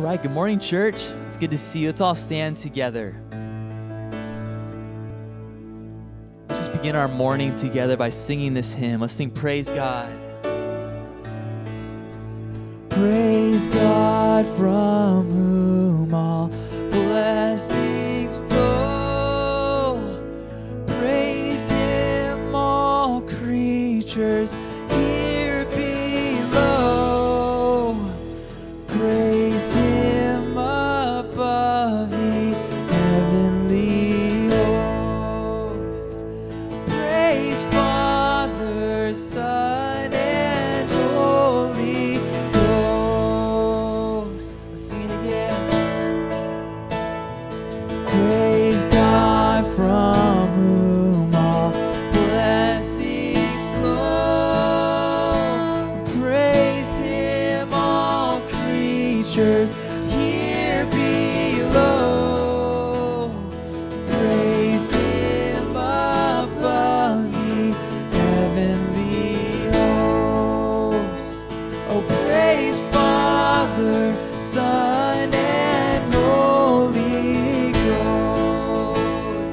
right, good morning, church. It's good to see you. Let's all stand together. Let's just begin our morning together by singing this hymn. Let's sing Praise God. Praise God from whom all blessings flow. Praise Him, all creatures here below. Praise Him above the heavenly hosts. Praise Father, Son, and Holy Ghost. Let's sing it again. Praise God from whom all blessings flow. Praise Him, all creatures here below. Praise Him above the heavenly hosts. Oh, praise Father, Son, and Holy Ghost.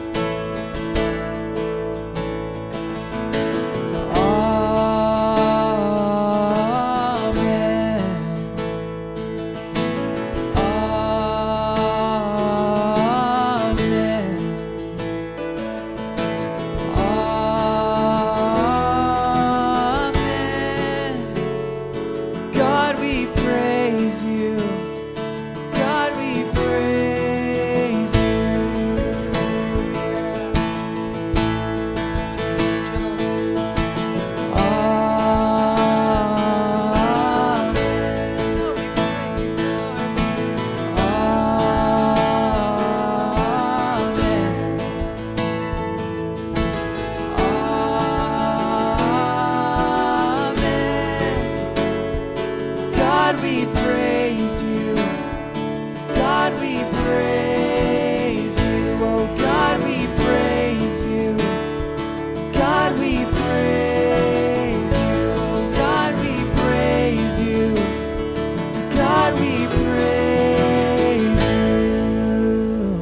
Amen. Amen. Amen. God, we praise you. God, we praise you. God, we praise you. God, we praise you. Oh, God, we praise you. God, we praise you. Oh, God, we praise you. God, we praise you.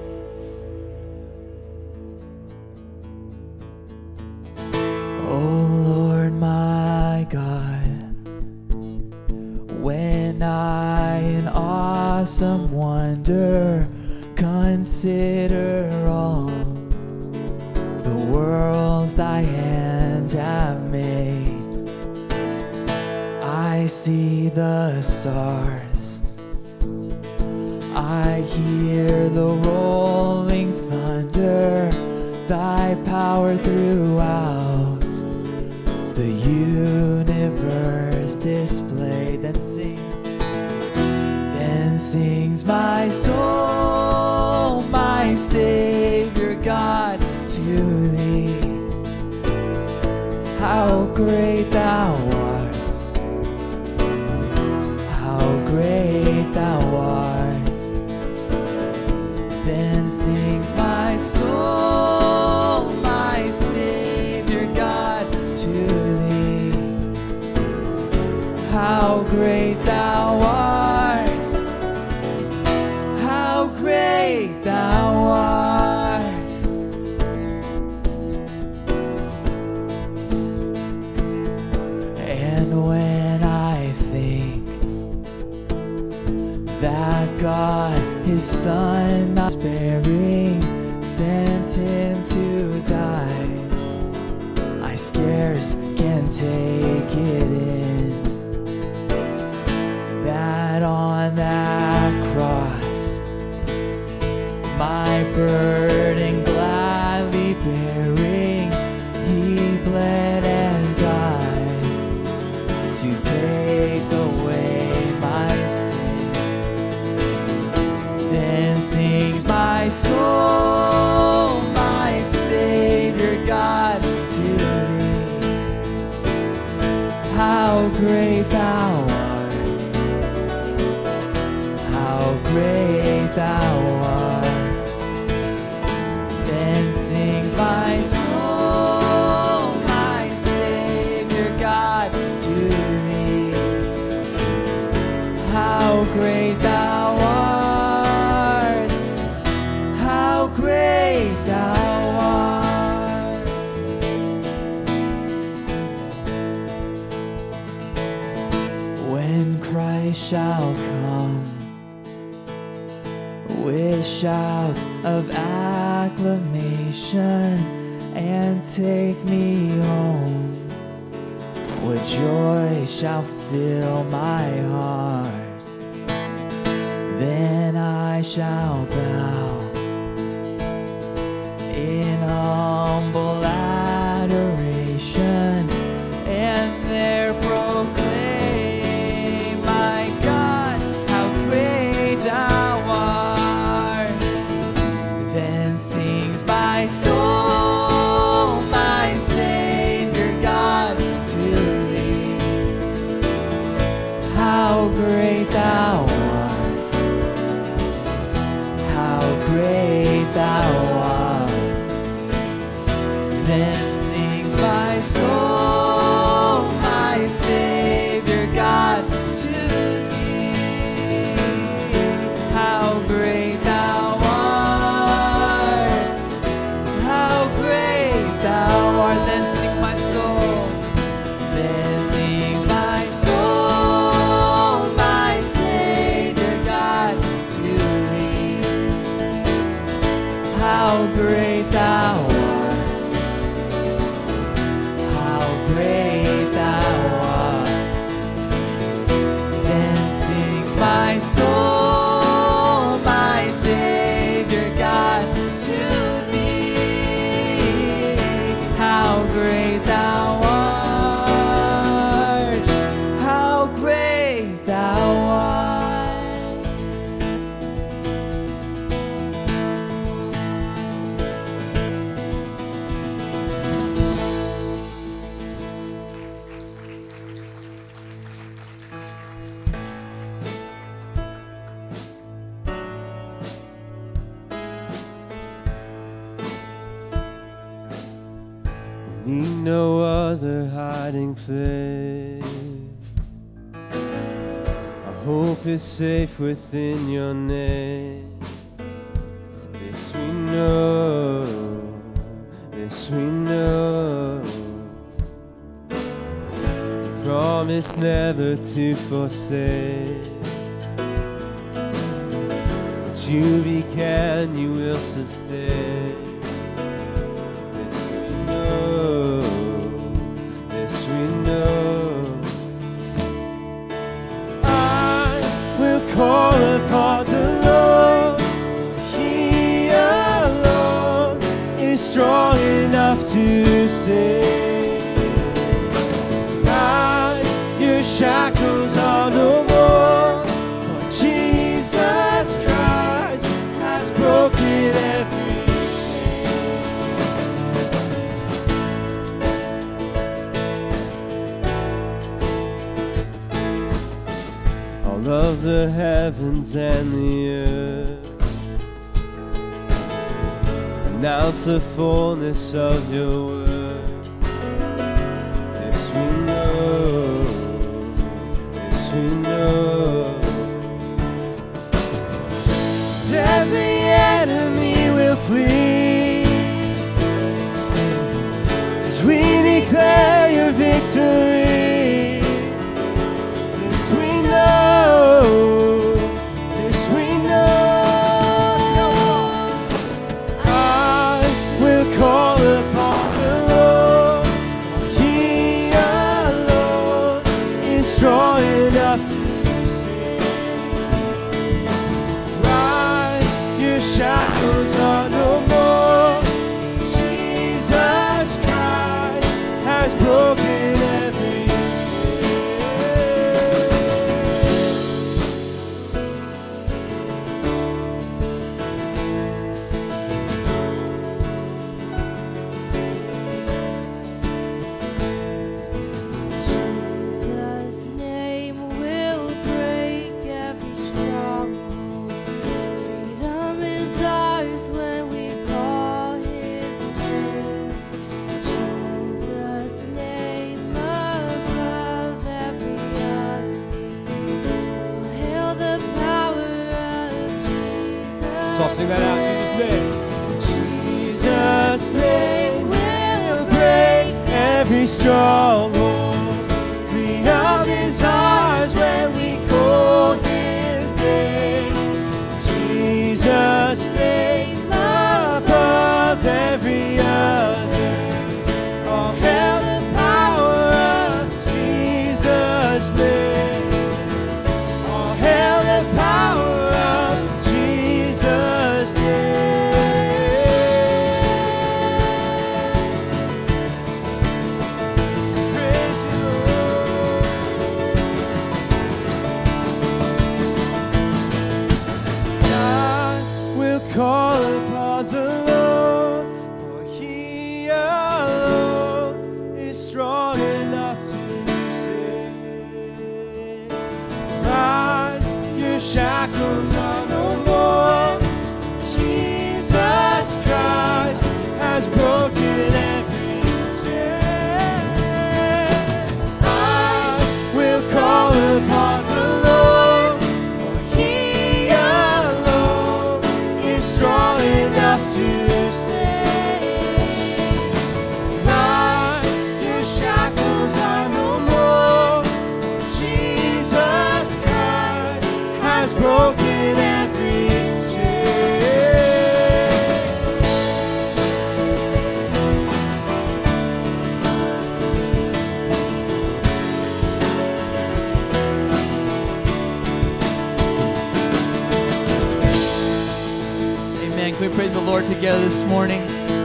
Oh, Lord, my God, when I in awesome wonder consider all the worlds thy hands have made, I see the stars, I hear the rolling thunder, thy power throughout the universe displayed. Then sings my soul, my Savior God, to thee. How great thou art, how great thou art. Then sings my soul, my Savior God, to thee. How great thou art, how great thou art. And when I think that God, His Son, not sparing, sent Him to die, I scarce can take it in, that on that cross my burden gladly bearing, He bled and died to take away my sin. Then sings my soul, my Savior God, to thee. How great thou art, how great thou art. Then sings my soul, my Savior God, to thee. How great great thou art. How great thou art. When Christ shall come with shouts of acclamation and take me home, what joy shall fill my heart. Then I shall bow in humble adoration and there proclaim, my God, how great thou art. Then sings my soul, my Savior God, to thee. How great thou art. How great thou art. Then sings my soul, my Savior God, to thee. How great thou art. How great thou art. Then sings my soul. Then sings my soul, my Savior God, to thee. How great thou art. How great thou art. Then sings my soul, my Savior God, to thee. How great thou art. How great thou art. Need no other hiding place. Our hope is safe within your name. This we know, this we know. You promise never to forsake. What you began, you will sustain. This we know. I will call upon the Lord. He alone is strong enough to save. Rise, your shackles are no more, for Jesus Christ has broken every. All of the heavens and the earth announce the fullness of your word. This we know, this we know. Every enemy will flee as we declare your victory. Strong enough to save. Let's all sing that out. Jesus' name will break every stronghold. Freedom is ours when we call His name. Jesus' name above every other. All hail the power of Jesus' name. All hail the power of Jesus' name. Praise you, Lord. God will call upon the Lord, for He alone is strong enough to save. Rise, your shackles are no more. Jesus Christ has broken every chain. I will call upon the Lord, for He alone is strong enough to save. Rise, your shackles are no more. Jesus Christ has broken every chain. Amen. Can we praise the Lord together this morning?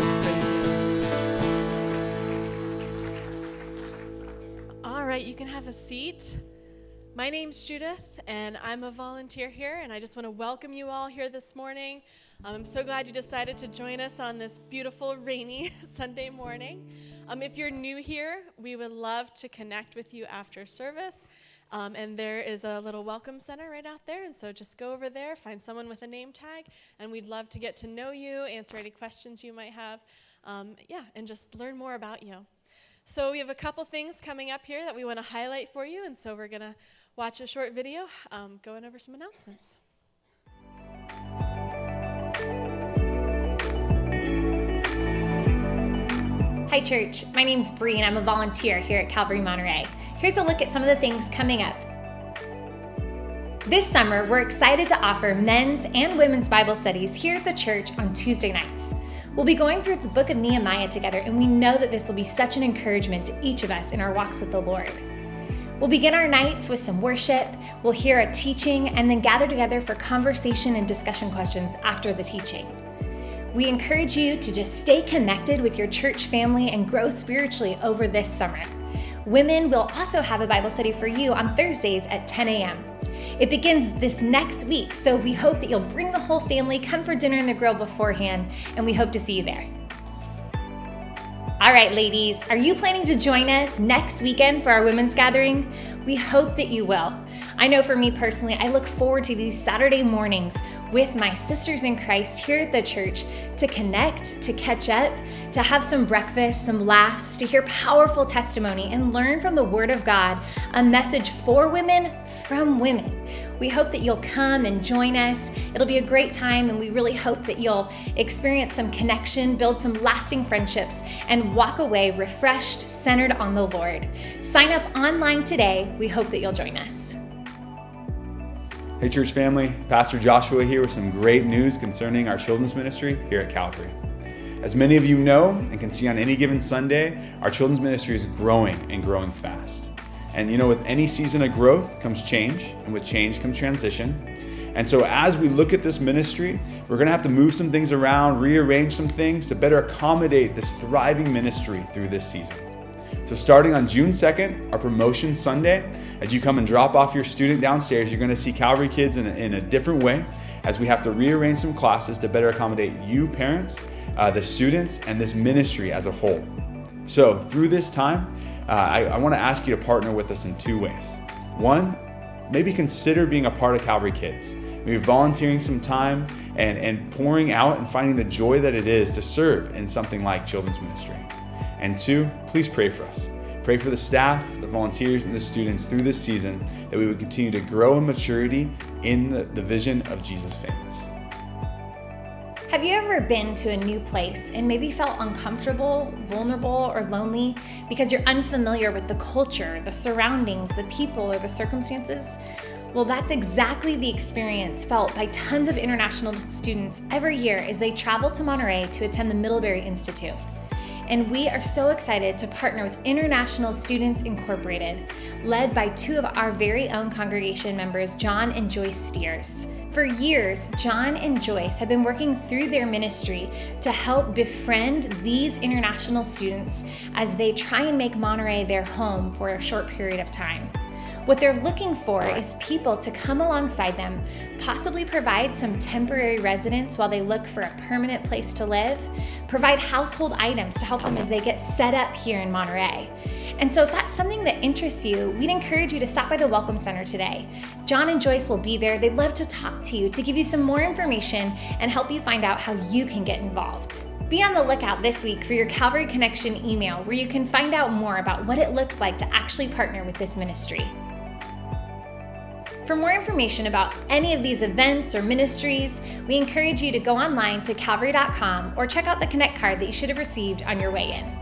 All right, you can have a seat. My name's Judith, and I'm a volunteer here, and I just want to welcome you all here this morning. I'm so glad you decided to join us on this beautiful, rainy Sunday morning. If you're new here, we would love to connect with you after service, and there is a little welcome center right out there, and so just go over there, find someone with a name tag, and we'd love to get to know you, answer any questions you might have, and just learn more about you. So we have a couple things coming up here that we want to highlight for you, and so we're going to watch a short video going over some announcements. Hi church, my name's Bree and I'm a volunteer here at Calvary, Monterey. Here's a look at some of the things coming up. This summer, we're excited to offer men's and women's Bible studies here at the church on Tuesday nights. We'll be going through the book of Nehemiah together, and we know that this will be such an encouragement to each of us in our walks with the Lord. We'll begin our nights with some worship, we'll hear a teaching, and then gather together for conversation and discussion questions after the teaching. We encourage you to just stay connected with your church family and grow spiritually over this summer. Women will also have a Bible study for you on Thursdays at 10 a.m. It begins this next week, so we hope that you'll bring the whole family, come for dinner in the grill beforehand, and we hope to see you there. All right, ladies, are you planning to join us next weekend for our women's gathering? We hope that you will. I know for me personally, I look forward to these Saturday mornings with my sisters in Christ here at the church to connect, to catch up, to have some breakfast, some laughs, to hear powerful testimony and learn from the Word of God, a message for women from women. We hope that you'll come and join us. It'll be a great time, and we really hope that you'll experience some connection, build some lasting friendships, and walk away refreshed, centered on the Lord. Sign up online today. We hope that you'll join us. Hey church family, Pastor Joshua here with some great news concerning our children's ministry here at Calvary. As many of you know and can see on any given Sunday, our children's ministry is growing and growing fast. And you know, with any season of growth comes change, and with change comes transition. And so as we look at this ministry, we're gonna have to move some things around, rearrange some things to better accommodate this thriving ministry through this season. So starting on June 2nd, our promotion Sunday, as you come and drop off your student downstairs, you're gonna see Calvary kids in a different way, as we have to rearrange some classes to better accommodate you parents, the students, and this ministry as a whole. So through this time, I wanna ask you to partner with us in two ways. One, maybe consider being a part of Calvary Kids. Maybe volunteering some time and pouring out and finding the joy that it is to serve in something like children's ministry. And two, please pray for us. Pray for the staff, the volunteers, and the students through this season, that we would continue to grow in maturity in the vision of Jesus famous. Have you ever been to a new place and maybe felt uncomfortable, vulnerable, or lonely because you're unfamiliar with the culture, the surroundings, the people, or the circumstances? Well, that's exactly the experience felt by tons of international students every year as they travel to Monterey to attend the Middlebury Institute. And we are so excited to partner with International Students Incorporated, led by two of our very own congregation members, John and Joyce Steers. For years, John and Joyce have been working through their ministry to help befriend these international students as they try and make Monterey their home for a short period of time. What they're looking for is people to come alongside them, possibly provide some temporary residence while they look for a permanent place to live, provide household items to help them as they get set up here in Monterey. And so if that's something that interests you, we'd encourage you to stop by the Welcome Center today. John and Joyce will be there. They'd love to talk to you, to give you some more information and help you find out how you can get involved. Be on the lookout this week for your Calvary Connection email, where you can find out more about what it looks like to actually partner with this ministry. For more information about any of these events or ministries, we encourage you to go online to calvary.com or check out the Connect card that you should have received on your way in.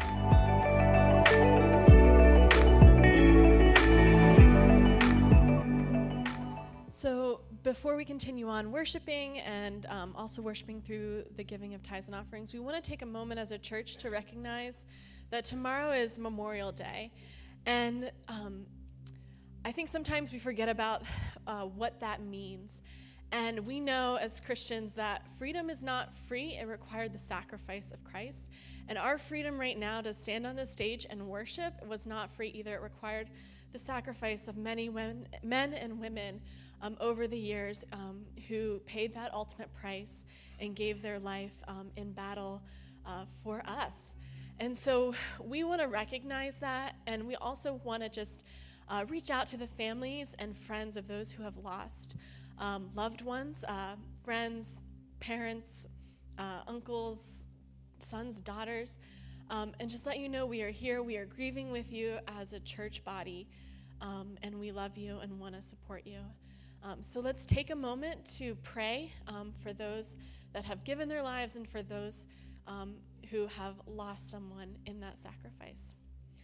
So before we continue on worshiping and also worshiping through the giving of tithes and offerings, we want to take a moment as a church to recognize that tomorrow is Memorial Day. And I think sometimes we forget about what that means. And we know as Christians that freedom is not free. It required the sacrifice of Christ. And our freedom right now to stand on the stage and worship was not free either. It required the sacrifice of many men and women over the years who paid that ultimate price and gave their life in battle for us. And so we want to recognize that, and we also want to just reach out to the families and friends of those who have lost loved ones, friends, parents, uncles, sons, daughters, and just let you know we are here. We are grieving with you as a church body, and we love you and want to support you. So let's take a moment to pray for those that have given their lives and for those who have lost someone in that sacrifice.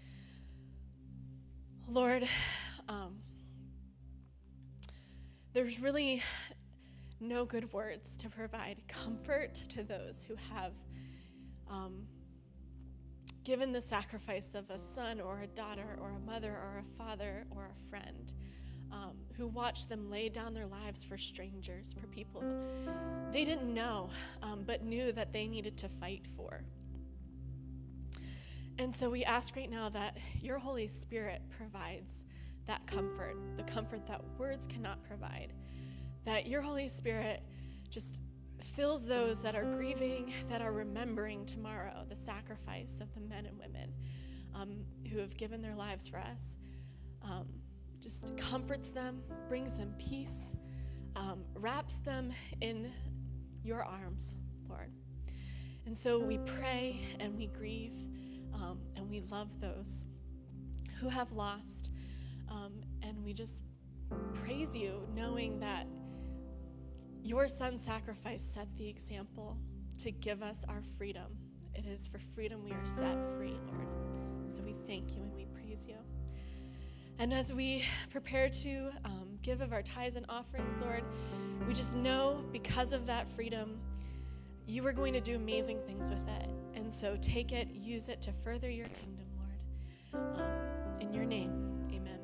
Lord, there's really no good words to provide comfort to those who have given the sacrifice of a son or a daughter or a mother or a father or a friend, who watched them lay down their lives for strangers, for people they didn't know, but knew that they needed to fight for. And so we ask right now that your Holy Spirit provides that comfort, the comfort that words cannot provide, that your Holy Spirit just fills those that are grieving, that are remembering tomorrow the sacrifice of the men and women who have given their lives for us. Just comforts them, brings them peace, wraps them in your arms, Lord. And so we pray and we grieve, and we love those who have lost, and we just praise you, knowing that your son's sacrifice set the example to give us our freedom. It is for freedom we are set free, Lord. And so we thank you and we praise you. And as we prepare to give of our tithes and offerings, Lord, we just know because of that freedom, you are going to do amazing things with it. And so take it, use it to further your kingdom, Lord. In your name, amen.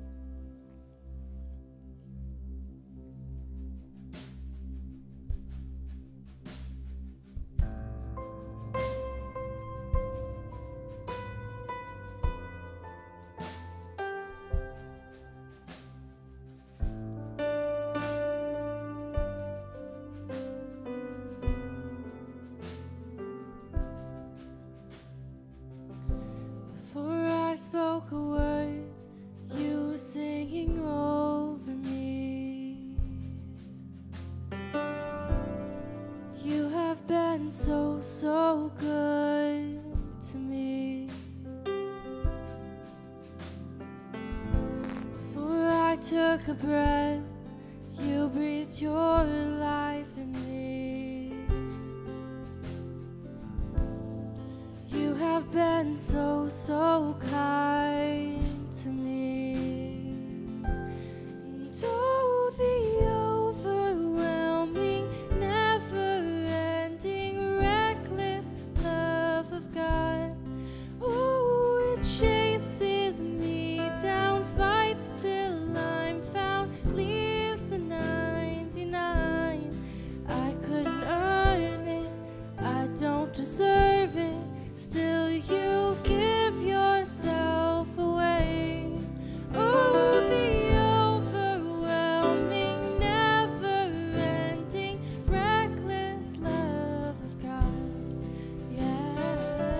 Spoke a word, you were singing over me. You have been so, so good to me. Before I took a breath, you breathed your life in me. been so, so kind to me. And oh, the overwhelming, never-ending, reckless love of God. Oh, it chases me down, fights till I'm found, leaves the 99. I couldn't earn it, I don't deserve it, still you give yourself away. Oh, the overwhelming, never-ending, reckless love of God. Yeah.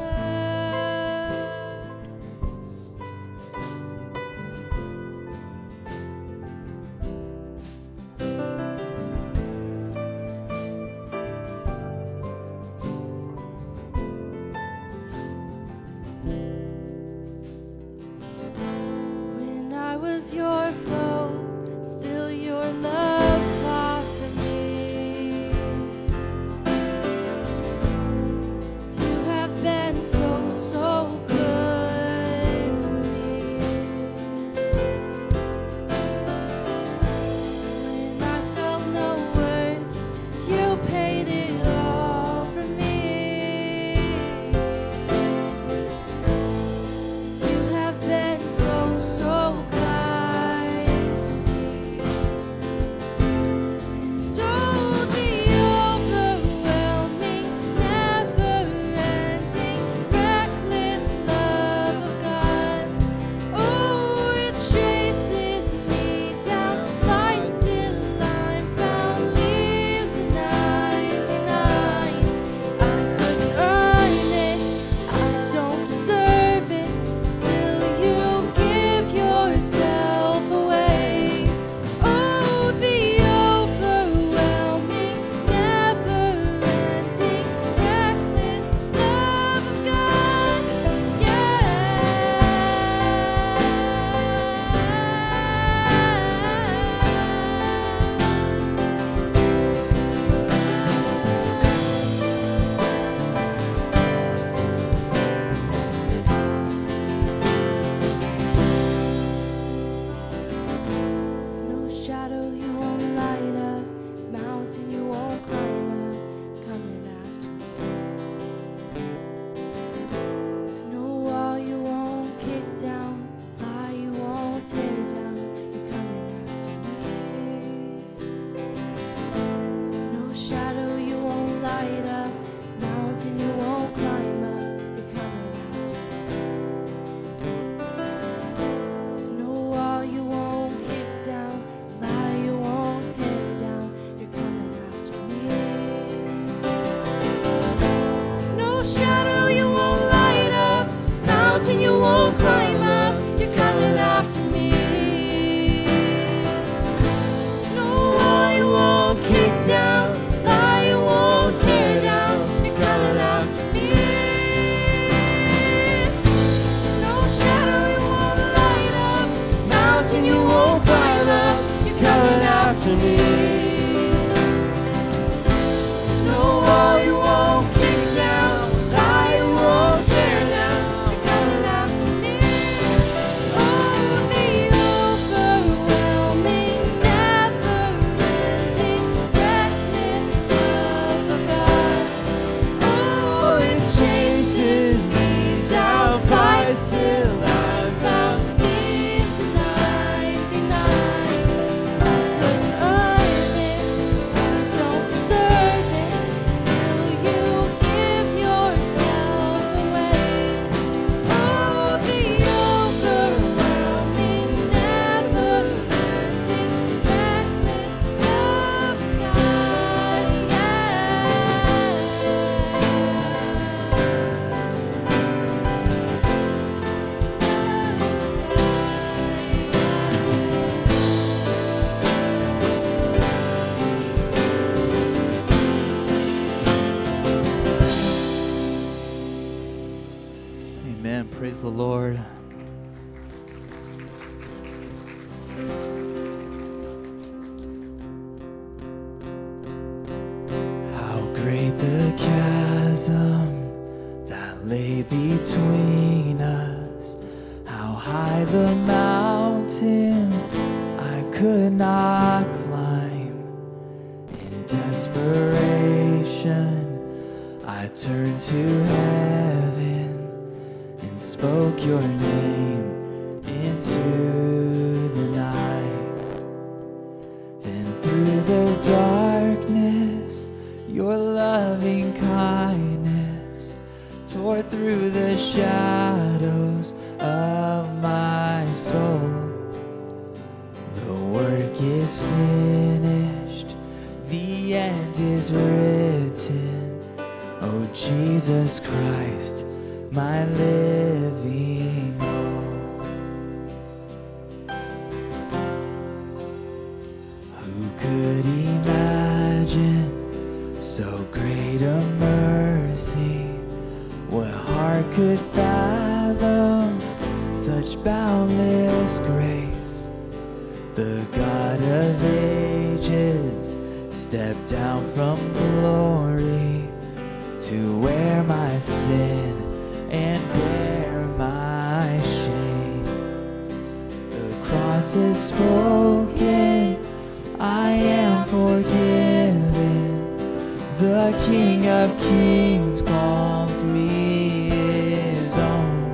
When I was your foe, still your love fought for me. You have been so, so good to me. When I felt no worth, you paid it all for me. You have been so, so kind to me. And oh, the overwhelming, never-ending, reckless love of God. Oh, it chases me down, fights till I'm found, leaves the 99. I couldn't earn it, I don't deserve it, still you give yourself away. Oh, the overwhelming, never-ending, reckless love of God. There's no shadow you won't light up, mountain you won't climb up, coming after me. There's no wall you won't kick down, lie you won't tear down, you're coming after me. There's no shadow you won't light up, mountain you won't climb up, you're coming after me. There's no wall you won't kick down, lie you won't tear down, you're coming after me. There's no shadow you won't light up, mountain you won't climb up, you're coming after me. There's no wall you won't kick down, lie you won't tear down, you're coming after me. There's no shadow you won't light up, mountain you won't climb up, you're coming after me. There's no wall you won't kick down, lie you won't tear down, you're coming after me. Oh, the overwhelming, never-ending, reckless love of God. Oh, it chases me down, fights till I'm found, leaves the 99. I couldn't earn it, I don't deserve it, still you give yourself away. Oh, the overwhelming, never-ending, reckless love of God. Amen. Praise the Lord. How great the chasm that lay between us. How high the mountain I could not climb. In desperation, I turned to heaven and spoke your name into the night. Then through the darkness, your loving kindness tore through the shadows of my soul. The work is finished, the end is written. Oh, Jesus Christ, my living hope. Who could imagine so great a mercy? What heart could fathom such boundless grace? The God of ages stepped down from glory to wear my sin and bear my shame. The cross is spoken, I am forgiven. The King of Kings calls me his own.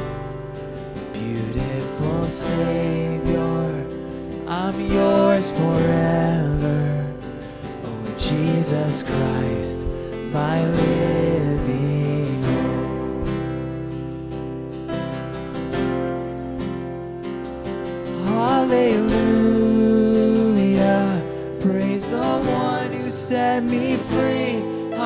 Beautiful Savior, I'm yours forever. Oh, Jesus Christ, my living hope. Hallelujah, praise the one who set me free.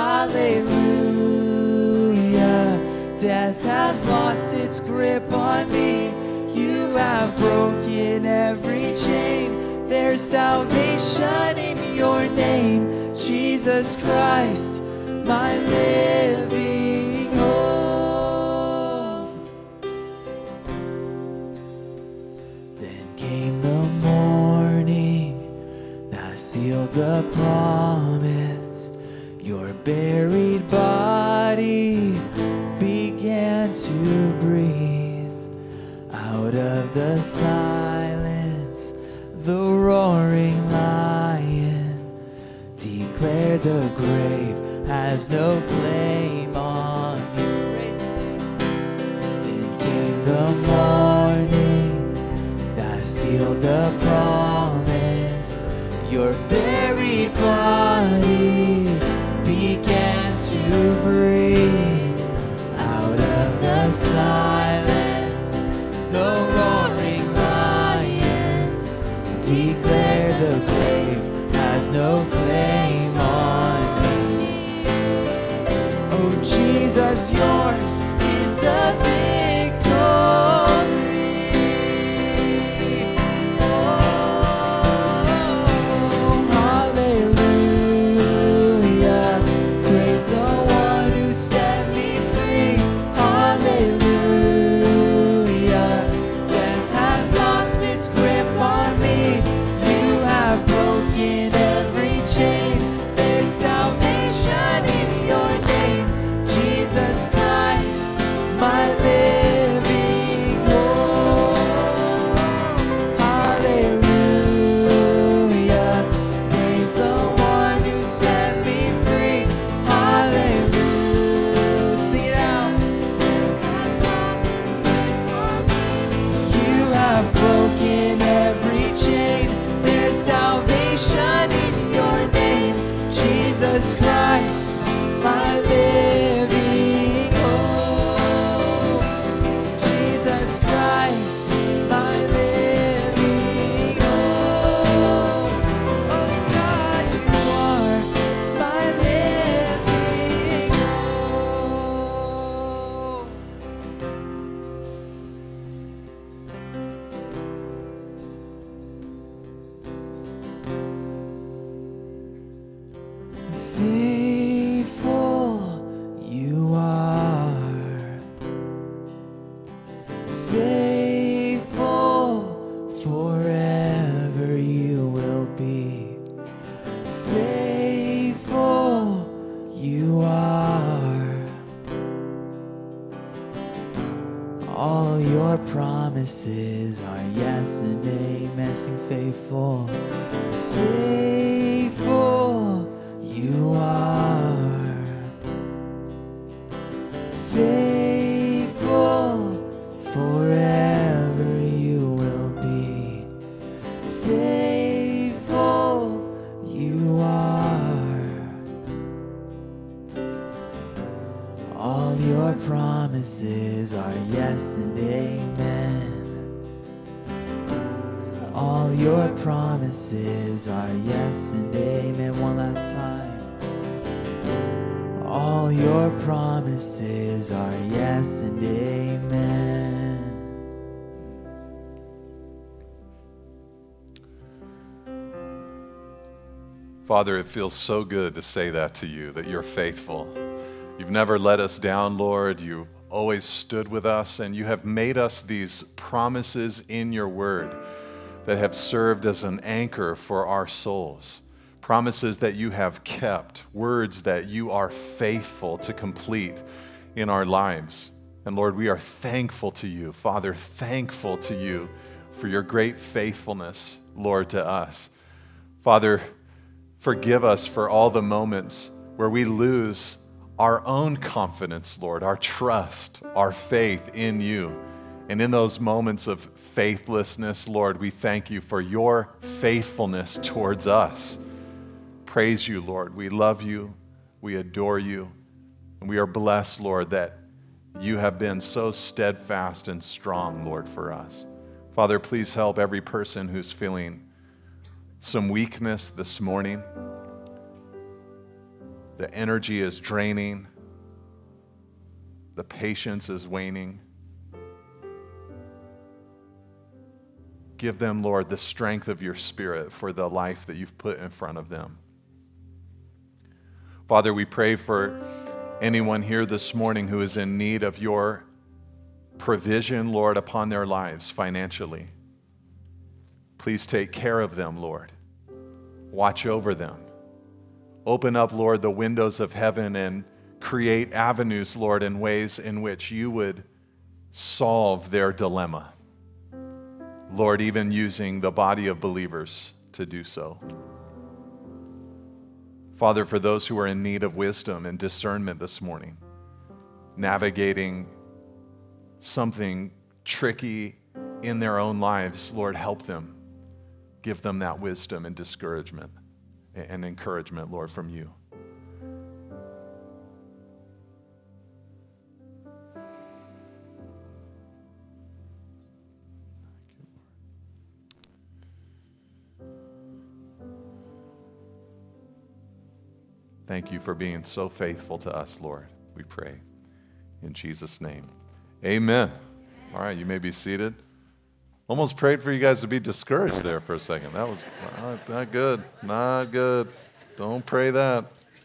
Hallelujah, death has lost its grip on me. You have broken every chain. There's salvation in your name, Jesus Christ, my living hope. Then came the morning that sealed the promise. Your buried body began to breathe. Out of the silence, the roaring lion declared the grave has no claim on you. Then came the morning that sealed the promise. Your buried body began to breathe. Out of the silence, the roaring lion declared the grave has no claim on me. Oh, Jesus, yours is the victory. Oh, hallelujah, praise the one who set me free. Hallelujah, death has lost its grip on me. You have broken every chain. There's salvation in your name, Jesus Christ, my living hope. Hallelujah, praise the one who set me free. Hallelujah, sing it out. You have broken every chain. There's salvation in your name, Jesus Christ, my living hope. Jesus Christ, my living hope. Oh God, you are my living hope. promises are yes and amen. Sing faithful, faithful you are. Faithful forever you will be. Faithful you are. All your promises are yes and amen. All your promises are yes and amen. One last time. All your promises are yes and amen. Father, it feels so good to say that to you, that you're faithful. You've never let us down, Lord. You always stood with us, and you have made us these promises in your word that have served as an anchor for our souls. Promises that you have kept, words that you are faithful to complete in our lives. And Lord, we are thankful to you, Father, thankful to you for your great faithfulness, Lord, to us. Father, forgive us for all the moments where we lose our own confidence, Lord, our trust, our faith in you. And in those moments of faithlessness, Lord, we thank you for your faithfulness towards us. Praise you, Lord. We love you. We adore you. And we are blessed, Lord, that you have been so steadfast and strong, Lord, for us. Father, please help every person who's feeling some weakness this morning. The energy is draining. The patience is waning. Give them, Lord, the strength of your Spirit for the life that you've put in front of them. Father, we pray for anyone here this morning who is in need of your provision, Lord, upon their lives financially. Please take care of them, Lord. Watch over them. Open up, Lord, the windows of heaven and create avenues, Lord, in ways in which you would solve their dilemma. Lord, even using the body of believers to do so. Father, for those who are in need of wisdom and discernment this morning, navigating something tricky in their own lives, Lord, help them. Give them that wisdom and discouragement and encouragement, Lord, from you. Thank you for being so faithful to us, Lord. We pray in Jesus' name. Amen. All right, you may be seated. Almost prayed for you guys to be discouraged there for a second. That was not good. Not good. Don't pray that.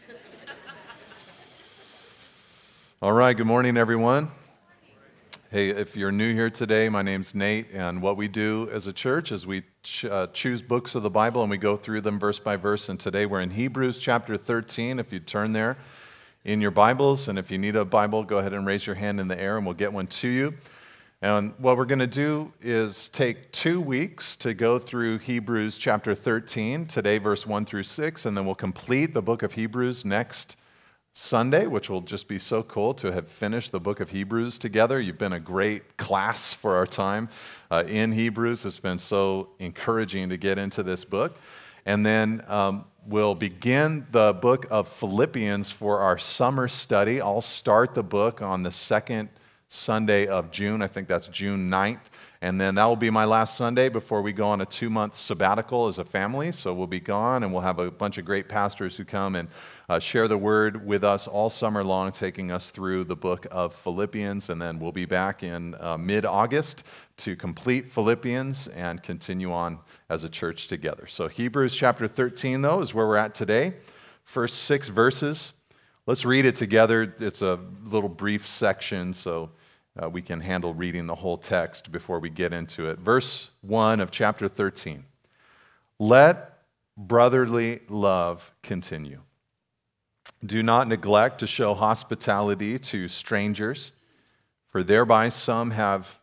All right, good morning, everyone. Hey, if you're new here today, my name's Nate, and what we do as a church is we choose books of the Bible and we go through them verse by verse, and today we're in Hebrews chapter 13. If you turn there in your Bibles, and if you need a Bible, go ahead and raise your hand in the air and we'll get one to you. And what we're going to do is take 2 weeks to go through Hebrews chapter 13, today verse 1 through 6, and then we'll complete the book of Hebrews next Sunday, which will just be so cool to have finished the book of Hebrews together. You've been a great class for our time in Hebrews. It's been so encouraging to get into this book. And then we'll begin the book of Philippians for our summer study. I'll start the book on the second Sunday of June. I think that's June 9th. And then that will be my last Sunday before we go on a 2-month sabbatical as a family. So we'll be gone, and we'll have a bunch of great pastors who come and share the word with us all summer long, taking us through the book of Philippians. And then we'll be back in mid-August to complete Philippians and continue on as a church together. So Hebrews chapter 13, though, is where we're at today. First 6 verses. Let's read it together. It's a little brief section, so we can handle reading the whole text before we get into it. Verse 1 of chapter 13. Let brotherly love continue. Do not neglect to show hospitality to strangers, for thereby some have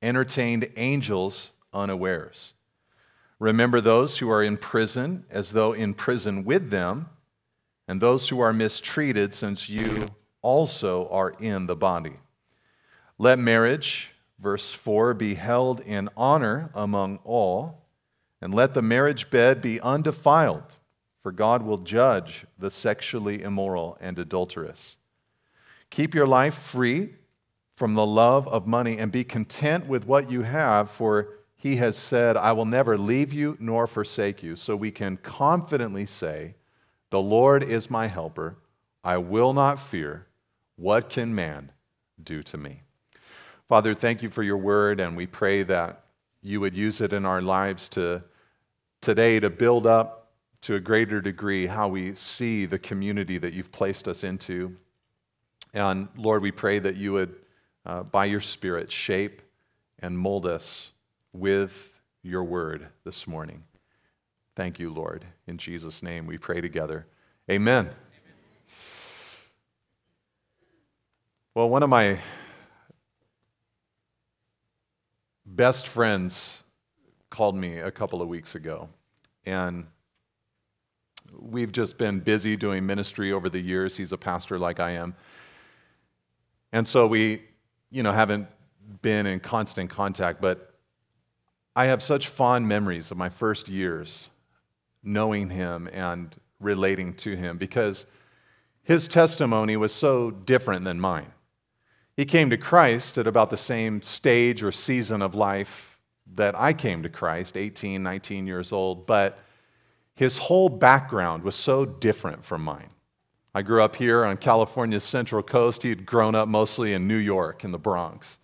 entertained angels unawares. Remember those who are in prison as though in prison with them, and those who are mistreated, since you also are in the body. Let marriage, verse 4, be held in honor among all, and let the marriage bed be undefiled, for God will judge the sexually immoral and adulterous. Keep your life free from the love of money, and be content with what you have, for he has said, I will never leave you nor forsake you. So we can confidently say, the Lord is my helper. I will not fear. What can man do to me? Father, thank you for your word, and we pray that you would use it in our lives today to build up to a greater degree how we see the community that you've placed us into. And Lord, we pray that you would, by your Spirit, shape and mold us with your word this morning. Thank you, Lord. In Jesus' name we pray together. Amen. Well, one of my best friends called me a couple of weeks ago, and we've just been busy doing ministry over the years. He's a pastor like I am. And so we, haven't been in constant contact, but I have such fond memories of my first years knowing him and relating to him because his testimony was so different than mine. He came to Christ at about the same stage or season of life that I came to Christ, 18, 19 years old, but his whole background was so different from mine. I grew up here on California's Central Coast. He had grown up mostly in New York, in the Bronx.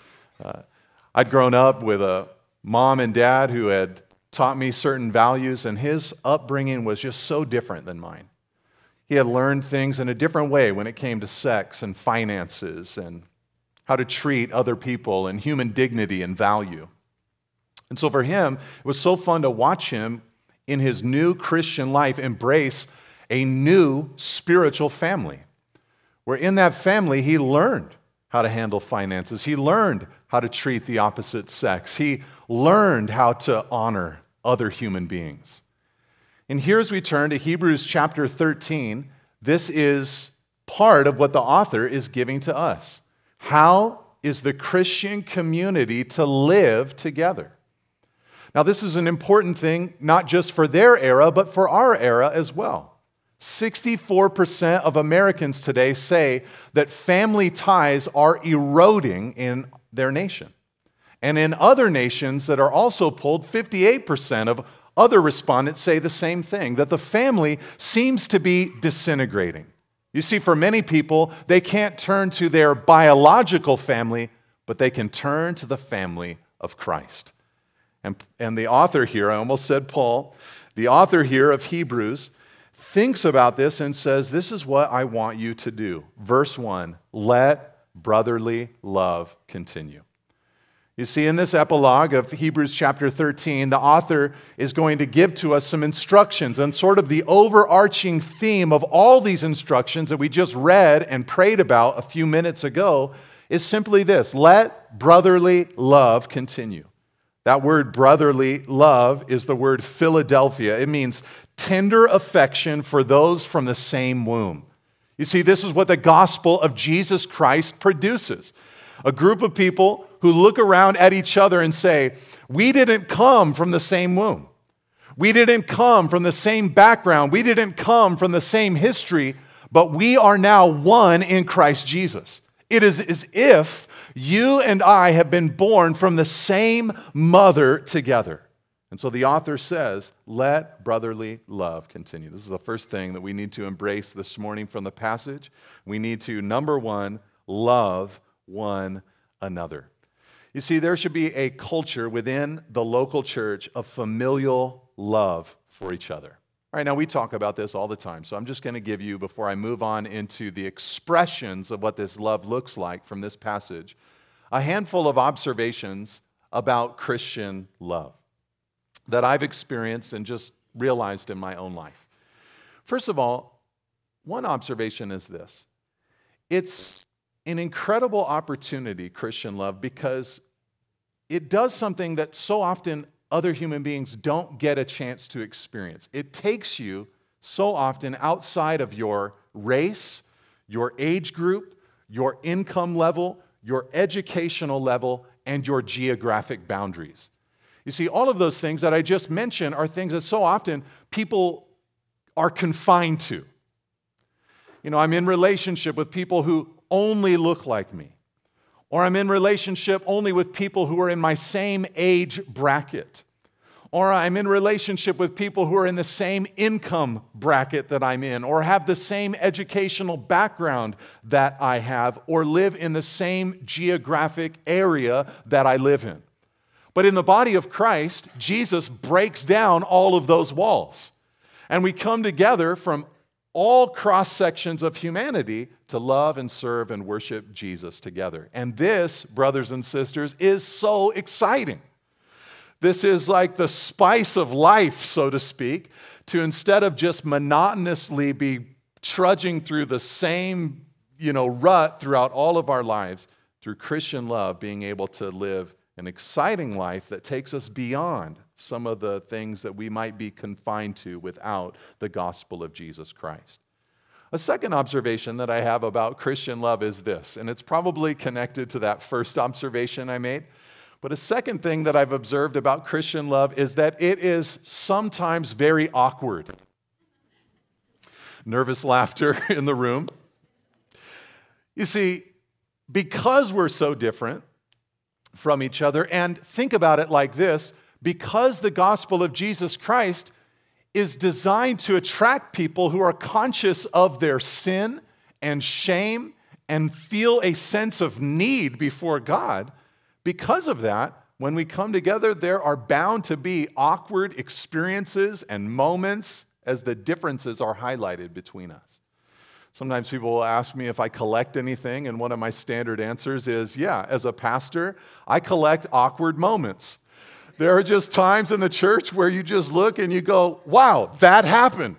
I'd grown up with a mom and dad who had taught me certain values, and his upbringing was just so different than mine. He had learned things in a different way when it came to sex and finances and how to treat other people and human dignity and value. And so for him, it was so fun to watch him in his new Christian life embrace a new spiritual family, where in that family he learned how to handle finances. He learned how to treat the opposite sex. He learned how to honor other human beings. And here as we turn to Hebrews chapter 13, this is part of what the author is giving to us. How is the Christian community to live together? Now, this is an important thing, not just for their era, but for our era as well. 64% of Americans today say that family ties are eroding in their nation. And in other nations that are also polled, 58% of other respondents say the same thing, that the family seems to be disintegrating. You see, for many people, they can't turn to their biological family, but they can turn to the family of Christ. And the author here, I almost said Paul, the author here of Hebrews thinks about this and says, this is what I want you to do. Verse 1, let brotherly love continue. You see, in this epilogue of Hebrews chapter 13, the author is going to give to us some instructions, and sort of the overarching theme of all these instructions that we just read and prayed about a few minutes ago is simply this: let brotherly love continue. That word brotherly love is the word Philadelphia. It means tender affection for those from the same womb. You see, this is what the gospel of Jesus Christ produces. A group of people who look around at each other and say, we didn't come from the same womb. We didn't come from the same background. We didn't come from the same history, but we are now one in Christ Jesus. It is as if you and I have been born from the same mother together. And so the author says, let brotherly love continue. This is the first thing that we need to embrace this morning from the passage. We need to, number one, love one another. You see, there should be a culture within the local church of familial love for each other. All right, now we talk about this all the time, so I'm just going to give you, before I move on into the expressions of what this love looks like from this passage, a handful of observations about Christian love that I've experienced and just realized in my own life. First of all, one observation is this: it's an incredible opportunity, Christian love, because it does something that so often other human beings don't get a chance to experience. It takes you so often outside of your race, your age group, your income level, your educational level, and your geographic boundaries. You see, all of those things that I just mentioned are things that so often people are confined to. You know, I'm in relationship with people who only look like me, or I'm in relationship only with people who are in my same age bracket, or I'm in relationship with people who are in the same income bracket that I'm in, or have the same educational background that I have, or live in the same geographic area that I live in. But in the body of Christ, Jesus breaks down all of those walls. And we come together from all cross sections of humanity to love and serve and worship Jesus together. And this, brothers and sisters, is so exciting. This is like the spice of life, so to speak, to instead of just monotonously be trudging through the same, rut throughout all of our lives, through Christian love, being able to live an exciting life that takes us beyond some of the things that we might be confined to without the gospel of Jesus Christ. A second observation that I have about Christian love is this, and it's probably connected to that first observation I made. But a second thing that I've observed about Christian love is that it is sometimes very awkward. Nervous laughter in the room. You see, because we're so different from each other, and think about it like this, because the gospel of Jesus Christ is designed to attract people who are conscious of their sin and shame and feel a sense of need before God, because of that, when we come together, there are bound to be awkward experiences and moments as the differences are highlighted between us. Sometimes people will ask me if I collect anything, and one of my standard answers is, yeah, as a pastor, I collect awkward moments. There are just times in the church where you just look and you go, wow, that happened.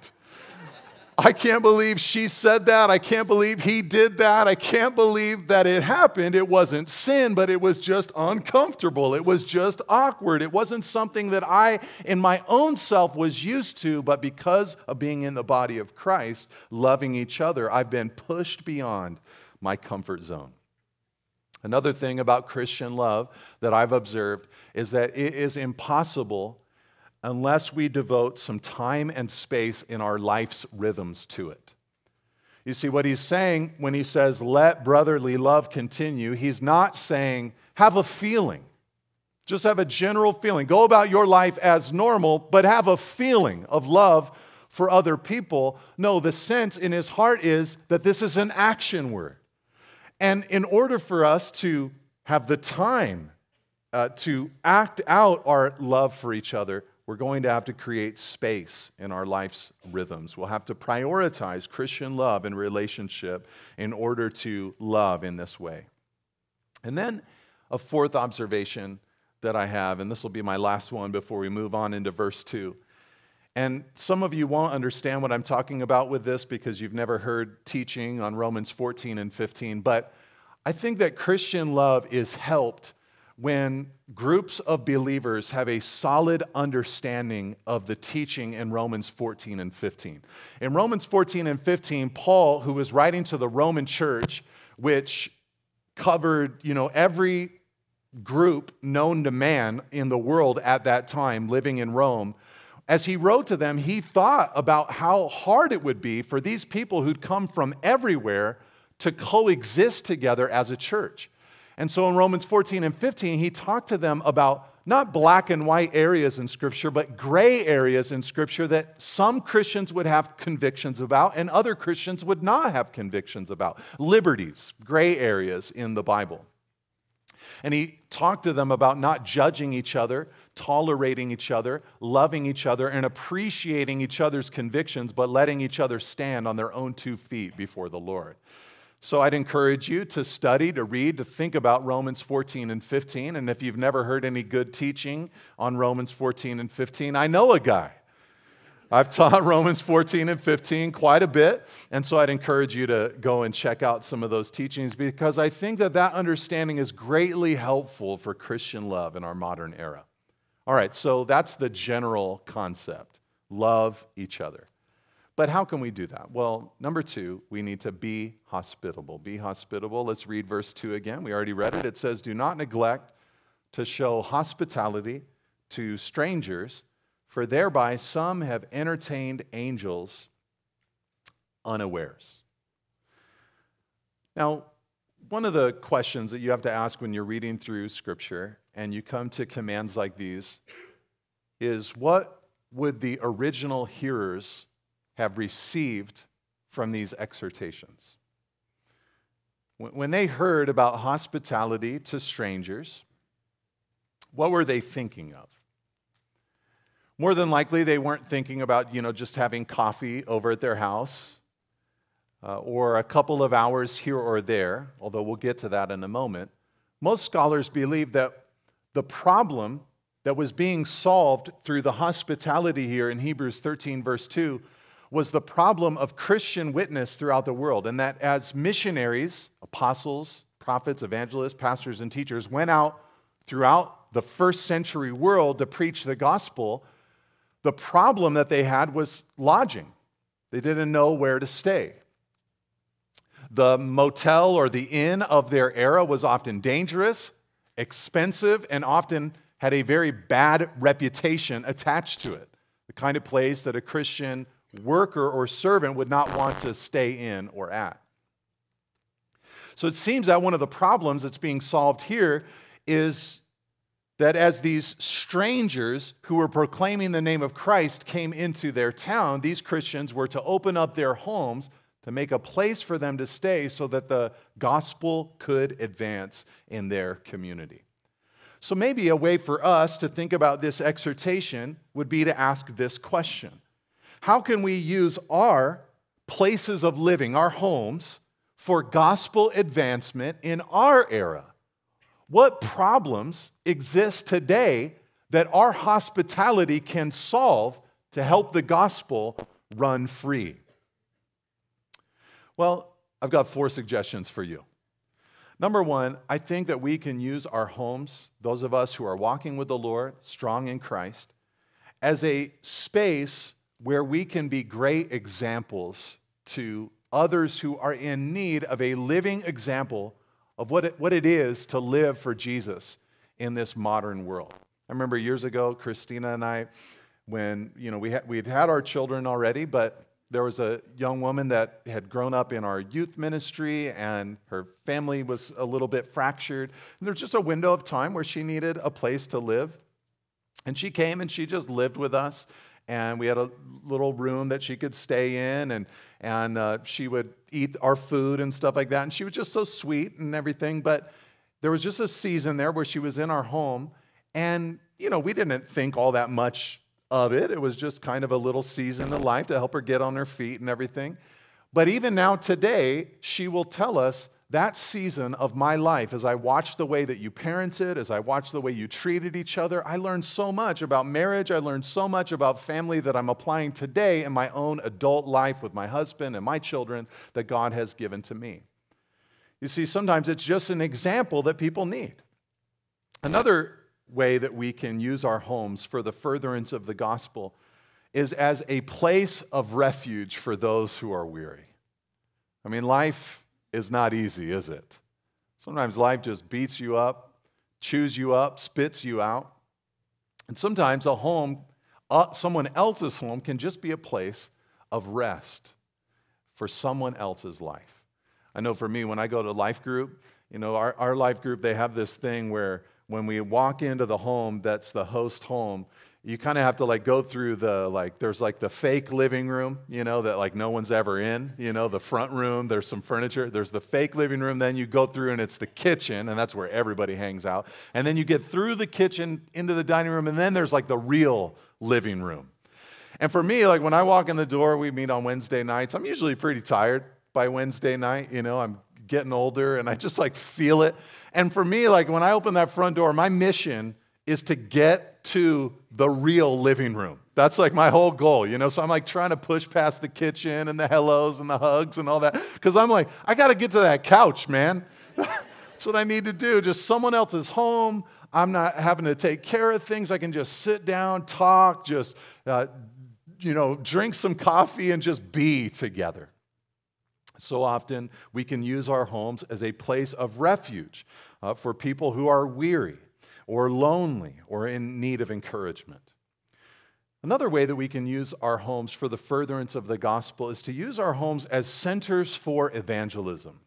I can't believe she said that. I can't believe he did that. I can't believe that it happened. It wasn't sin, but it was just uncomfortable. It was just awkward. It wasn't something that I, in my own self, was used to, but because of being in the body of Christ, loving each other, I've been pushed beyond my comfort zone. Another thing about Christian love that I've observed is that it is impossible unless we devote some time and space in our life's rhythms to it. You see, what he's saying when he says, let brotherly love continue, he's not saying, have a feeling. Just have a general feeling. Go about your life as normal, but have a feeling of love for other people. No, the sense in his heart is that this is an action word. And in order for us to have the time to act out our love for each other, we're going to have to create space in our life's rhythms. We'll have to prioritize Christian love and relationship in order to love in this way. And then a fourth observation that I have, and this will be my last one before we move on into verse 2. And some of you won't understand what I'm talking about with this because you've never heard teaching on Romans 14 and 15, but I think that Christian love is helped when groups of believers have a solid understanding of the teaching in Romans 14 and 15. In Romans 14 and 15, Paul, who was writing to the Roman church, which covered, every group known to man in the world at that time living in Rome, as he wrote to them, he thought about how hard it would be for these people who'd come from everywhere to coexist together as a church. And so in Romans 14 and 15, he talked to them about not black and white areas in Scripture, but gray areas in Scripture that some Christians would have convictions about and other Christians would not have convictions about. Liberties, gray areas in the Bible. And he talked to them about not judging each other, tolerating each other, loving each other, and appreciating each other's convictions, but letting each other stand on their own 2 feet before the Lord. So I'd encourage you to study, to read, to think about Romans 14 and 15. And if you've never heard any good teaching on Romans 14 and 15, I know a guy I've taught Romans 14 and 15 quite a bit, and so I'd encourage you to go and check out some of those teachings because I think that that understanding is greatly helpful for Christian love in our modern era. All right, so that's the general concept. Love each other. But how can we do that? Well, number 2, we need to be hospitable. Be hospitable. Let's read verse 2 again. We already read it. It says, "Do not neglect to show hospitality to strangers, for thereby some have entertained angels unawares." Now, one of the questions that you have to ask when you're reading through Scripture and you come to commands like these is, what would the original hearers have received from these exhortations? When they heard about hospitality to strangers, what were they thinking of? More than likely, they weren't thinking about, just having coffee over at their house or a couple of hours here or there, although we'll get to that in a moment. Most scholars believe that the problem that was being solved through the hospitality here in Hebrews 13, verse 2, was the problem of Christian witness throughout the world, and that as missionaries, apostles, prophets, evangelists, pastors, and teachers went out throughout the first century world to preach the gospel, the problem that they had was lodging. They didn't know where to stay. The motel or the inn of their era was often dangerous, expensive, and often had a very bad reputation attached to it. The kind of place that a Christian worker or servant would not want to stay in or at. So it seems that one of the problems that's being solved here is that as these strangers who were proclaiming the name of Christ came into their town, these Christians were to open up their homes to make a place for them to stay so that the gospel could advance in their community. So maybe a way for us to think about this exhortation would be to ask this question: how can we use our places of living, our homes, for gospel advancement in our era? What problems exist today that our hospitality can solve to help the gospel run free? Well, I've got 4 suggestions for you. Number 1, I think that we can use our homes, those of us who are walking with the Lord, strong in Christ, as a space where we can be great examples to others who are in need of a living example of what it is to live for Jesus in this modern world. I remember years ago, Christina and I, when we'd had our children already, but there was a young woman that had grown up in our youth ministry, and her family was a little bit fractured. And there was just a window of time where she needed a place to live. And she came and she just lived with us. And we had a little room that she could stay in, and she would eat our food and stuff like that. And she was just so sweet and everything. But there was just a season there where she was in our home, and we didn't think all that much of it. It was just kind of a little season of life to help her get on her feet and everything. But even now today, she will tell us, that season of my life, as I watched the way that you parented, as I watched the way you treated each other, I learned so much about marriage. I learned so much about family that I'm applying today in my own adult life with my husband and my children that God has given to me. You see, sometimes it's just an example that people need. Another way that we can use our homes for the furtherance of the gospel is as a place of refuge for those who are weary. I mean, life is not easy, is it? Sometimes life just beats you up, chews you up, spits you out. And sometimes a home, someone else's home, can just be a place of rest for someone else's life. I know for me, when I go to life group, our life group, they have this thing where when we walk into the home that's the host home, you kind of have to go through there's the fake living room, that no one's ever in, the front room, there's some furniture, there's the fake living room, then you go through and it's the kitchen, and that's where everybody hangs out. And then you get through the kitchen into the dining room, and then there's the real living room. And for me, when I walk in the door, we meet on Wednesday nights, I'm usually pretty tired by Wednesday night, I'm getting older, and I just feel it. And for me, when I open that front door, my mission is to get get to the real living room. That's like my whole goal, you know? So I'm like trying to push past the kitchen and the hellos and the hugs and all that. Because I'm like, I got to get to that couch, man. That's what I need to do. Just someone else's home. I'm not having to take care of things. I can just sit down, talk, just, drink some coffee and just be together. So often we can use our homes as a place of refuge for people who are weary or lonely or in need of encouragement. Another way that we can use our homes for the furtherance of the gospel is to use our homes as centers for evangelism.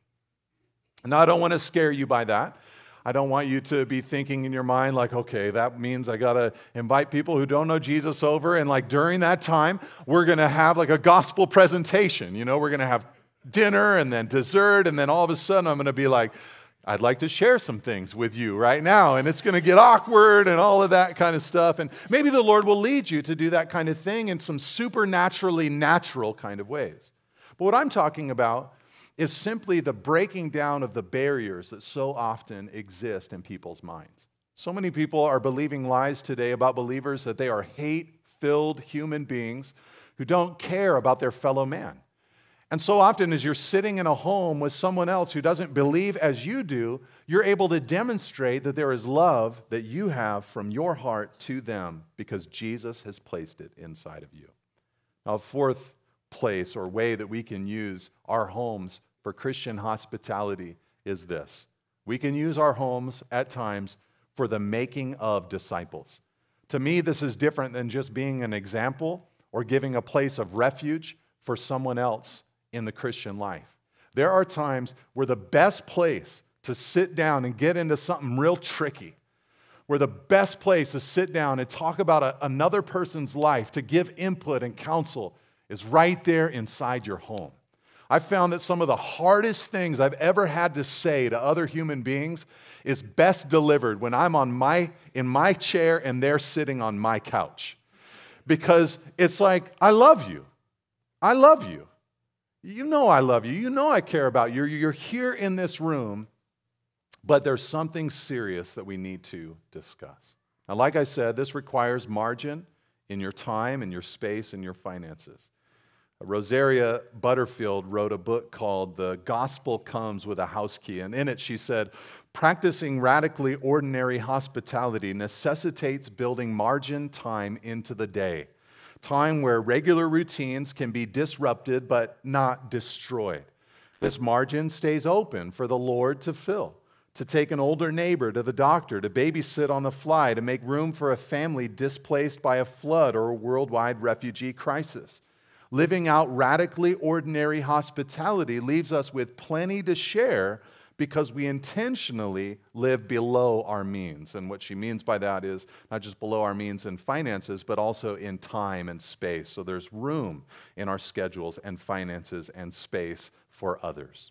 Now, I don't want to scare you by that. I don't want you to be thinking in your mind like, okay, that means I got to invite people who don't know Jesus over, and like during that time, we're going to have like a gospel presentation. You know, we're going to have dinner and then dessert, and then all of a sudden I'm going to be like, I'd like to share some things with you right now, and it's going to get awkward and all of that kind of stuff. And maybe the Lord will lead you to do that kind of thing in some supernaturally natural kind of ways. But what I'm talking about is simply the breaking down of the barriers that so often exist in people's minds. So many people are believing lies today about believers that they are hate-filled human beings who don't care about their fellow man. And so often as you're sitting in a home with someone else who doesn't believe as you do, you're able to demonstrate that there is love that you have from your heart to them because Jesus has placed it inside of you. Now, a fourth place or way that we can use our homes for Christian hospitality is this. We can use our homes at times for the making of disciples. To me, this is different than just being an example or giving a place of refuge for someone else in the Christian life. There are times where the best place to sit down and get into something real tricky, where the best place to sit down and talk about another person's life, to give input and counsel, is right there inside your home. I've found that some of the hardest things I've ever had to say to other human beings is best delivered when I'm in my chair and they're sitting on my couch. Because it's like, I love you. I love you. You know I love you. You know I care about you. You're here in this room, but there's something serious that we need to discuss. Now, like I said, this requires margin in your time, in your space, and your finances. Rosaria Butterfield wrote a book called The Gospel Comes with a House Key, and in it she said, practicing radically ordinary hospitality necessitates building margin time into the day. Time where regular routines can be disrupted but not destroyed. This margin stays open for the Lord to fill, to take an older neighbor to the doctor, to babysit on the fly, to make room for a family displaced by a flood or a worldwide refugee crisis. Living out radically ordinary hospitality leaves us with plenty to share because we intentionally live below our means. And what she means by that is not just below our means in finances, but also in time and space. So there's room in our schedules and finances and space for others.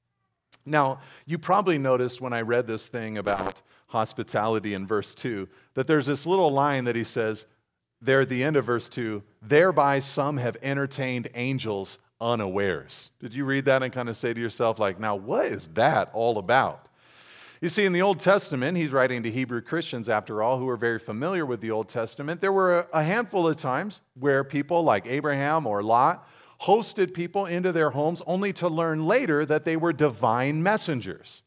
Now, you probably noticed when I read this thing about hospitality in verse 2 that there's this little line that he says there at the end of verse 2, thereby some have entertained angels unawares. Did you read that and kind of say to yourself, like, now what is that all about? You see, in the Old Testament, he's writing to Hebrew Christians, after all, who are very familiar with the Old Testament. There were a handful of times where people like Abraham or Lot hosted people into their homes only to learn later that they were divine messengers.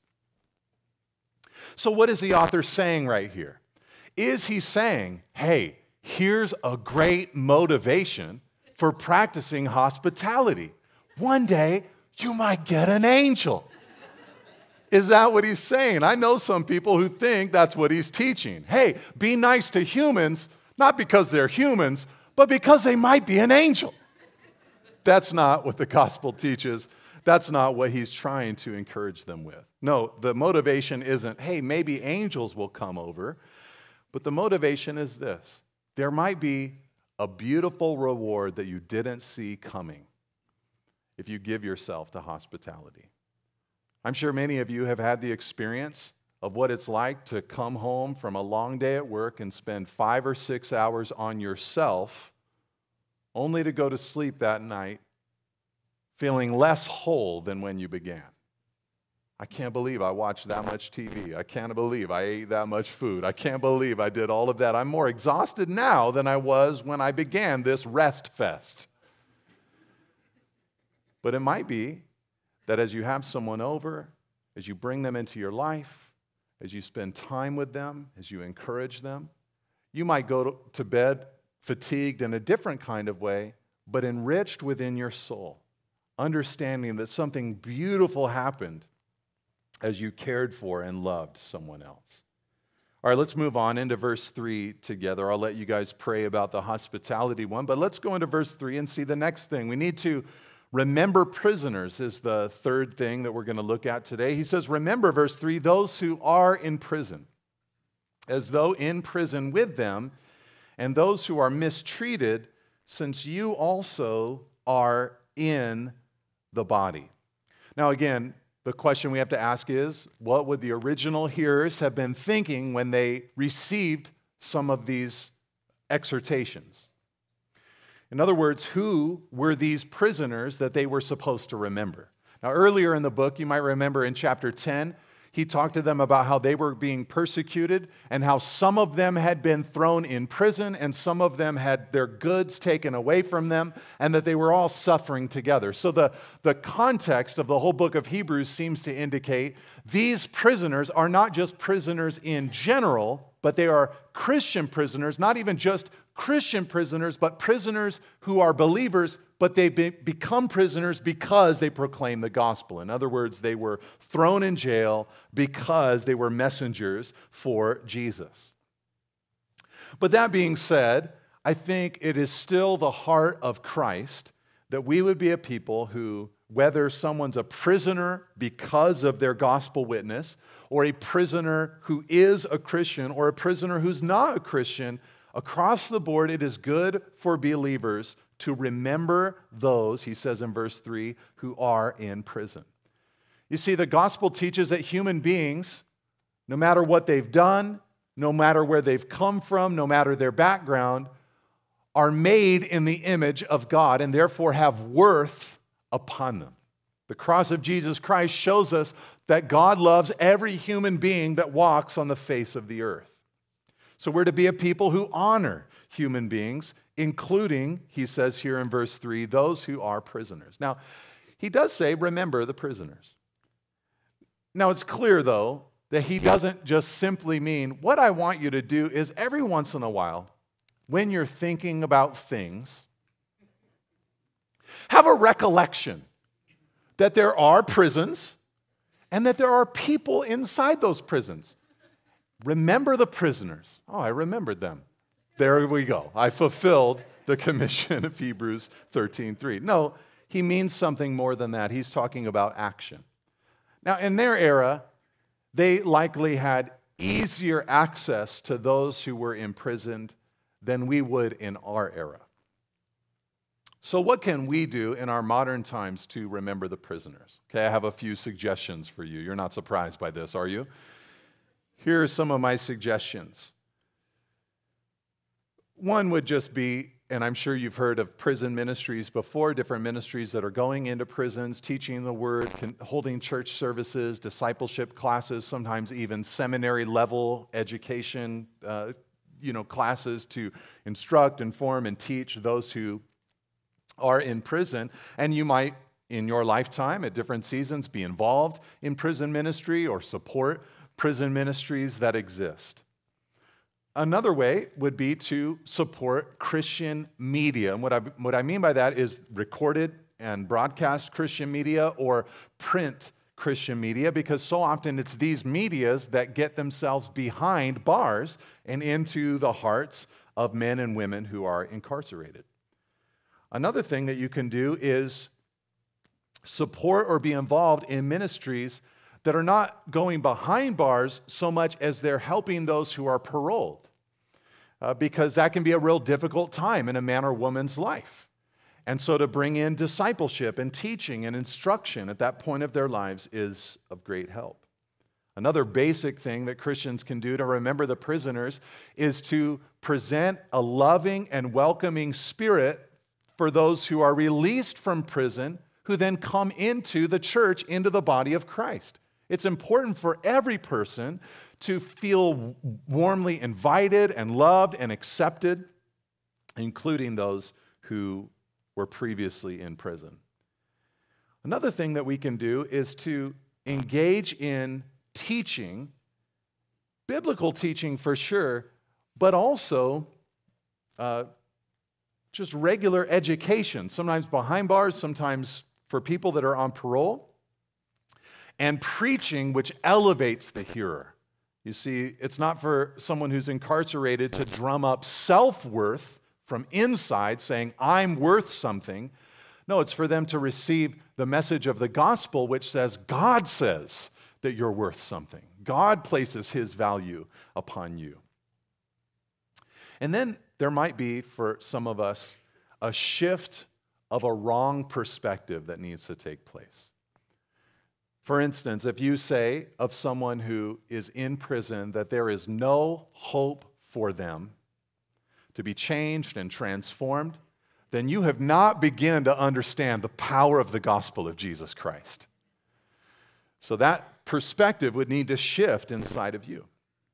So what is the author saying right here? Is he saying, hey, here's a great motivation for practicing hospitality? One day, you might get an angel. Is that what he's saying? I know some people who think that's what he's teaching. Hey, be nice to humans, not because they're humans, but because they might be an angel. That's not what the gospel teaches. That's not what he's trying to encourage them with. No, the motivation isn't, hey, maybe angels will come over. But the motivation is this. There might be a beautiful reward that you didn't see coming if you give yourself to hospitality. I'm sure many of you have had the experience of what it's like to come home from a long day at work and spend 5 or 6 hours on yourself, only to go to sleep that night feeling less whole than when you began. I can't believe I watched that much TV. I can't believe I ate that much food. I can't believe I did all of that. I'm more exhausted now than I was when I began this rest fest. But it might be that as you have someone over, as you bring them into your life, as you spend time with them, as you encourage them, you might go to bed fatigued in a different kind of way, but enriched within your soul, understanding that something beautiful happened as you cared for and loved someone else. All right, let's move on into verse 3 together. I'll let you guys pray about the hospitality one, but let's go into verse 3 and see the next thing. We need to remember prisoners is the third thing that we're going to look at today. He says, remember, verse 3, those who are in prison, as though in prison with them, and those who are mistreated, since you also are in the body. Now again, the question we have to ask is, what would the original hearers have been thinking when they received some of these exhortations? In other words, who were these prisoners that they were supposed to remember? Now, earlier in the book, you might remember in chapter 10, he talked to them about how they were being persecuted and how some of them had been thrown in prison and some of them had their goods taken away from them and that they were all suffering together. So the context of the whole book of Hebrews seems to indicate these prisoners are not just prisoners in general, but they are Christian prisoners, not even just Christian prisoners, but prisoners who are believers, but they become prisoners because they proclaim the gospel. In other words, they were thrown in jail because they were messengers for Jesus. But that being said, I think it is still the heart of Christ that we would be a people who, whether someone's a prisoner because of their gospel witness, or a prisoner who is a Christian, or a prisoner who's not a Christian, across the board, it is good for believers to remember those, he says in verse 3, who are in prison. You see, the gospel teaches that human beings, no matter what they've done, no matter where they've come from, no matter their background, are made in the image of God and therefore have worth upon them. The cross of Jesus Christ shows us that God loves every human being that walks on the face of the earth. So we're to be a people who honor human beings, including, he says here in verse 3, those who are prisoners. Now, he does say, remember the prisoners. Now, it's clear, though, that he doesn't just simply mean, what I want you to do is every once in a while, when you're thinking about things, have a recollection that there are prisons and that there are people inside those prisons. Remember the prisoners. Oh, I remembered them. There we go. I fulfilled the commission of Hebrews 13:3. No, he means something more than that. He's talking about action. Now, in their era, they likely had easier access to those who were imprisoned than we would in our era. So what can we do in our modern times to remember the prisoners? Okay, I have a few suggestions for you. You're not surprised by this, are you? Here are some of my suggestions. One would just be, and I'm sure you've heard of prison ministries before, different ministries that are going into prisons, teaching the word, holding church services, discipleship classes, sometimes even seminary level education, classes to instruct, inform, and teach those who are in prison. And you might, in your lifetime, at different seasons, be involved in prison ministry or support prison ministries that exist. Another way would be to support Christian media. And what I mean by that is recorded and broadcast Christian media or print Christian media, because so often it's these medias that get themselves behind bars and into the hearts of men and women who are incarcerated. Another thing that you can do is support or be involved in ministries that are not going behind bars so much as they're helping those who are paroled, because that can be a real difficult time in a man or woman's life. And so to bring in discipleship and teaching and instruction at that point of their lives is of great help. Another basic thing that Christians can do to remember the prisoners is to present a loving and welcoming spirit for those who are released from prison, who then come into the church, into the body of Christ. It's important for every person to feel warmly invited and loved and accepted, including those who were previously in prison. Another thing that we can do is to engage in teaching, biblical teaching for sure, but also just regular education, sometimes behind bars, sometimes for people that are on parole, and preaching which elevates the hearer. You see, it's not for someone who's incarcerated to drum up self-worth from inside, saying, I'm worth something. No, it's for them to receive the message of the gospel, which says that you're worth something. God places his value upon you. And then there might be, for some of us, a shift of a wrong perspective that needs to take place. For instance, if you say of someone who is in prison that there is no hope for them to be changed and transformed, then you have not begun to understand the power of the gospel of Jesus Christ. So that perspective would need to shift inside of you.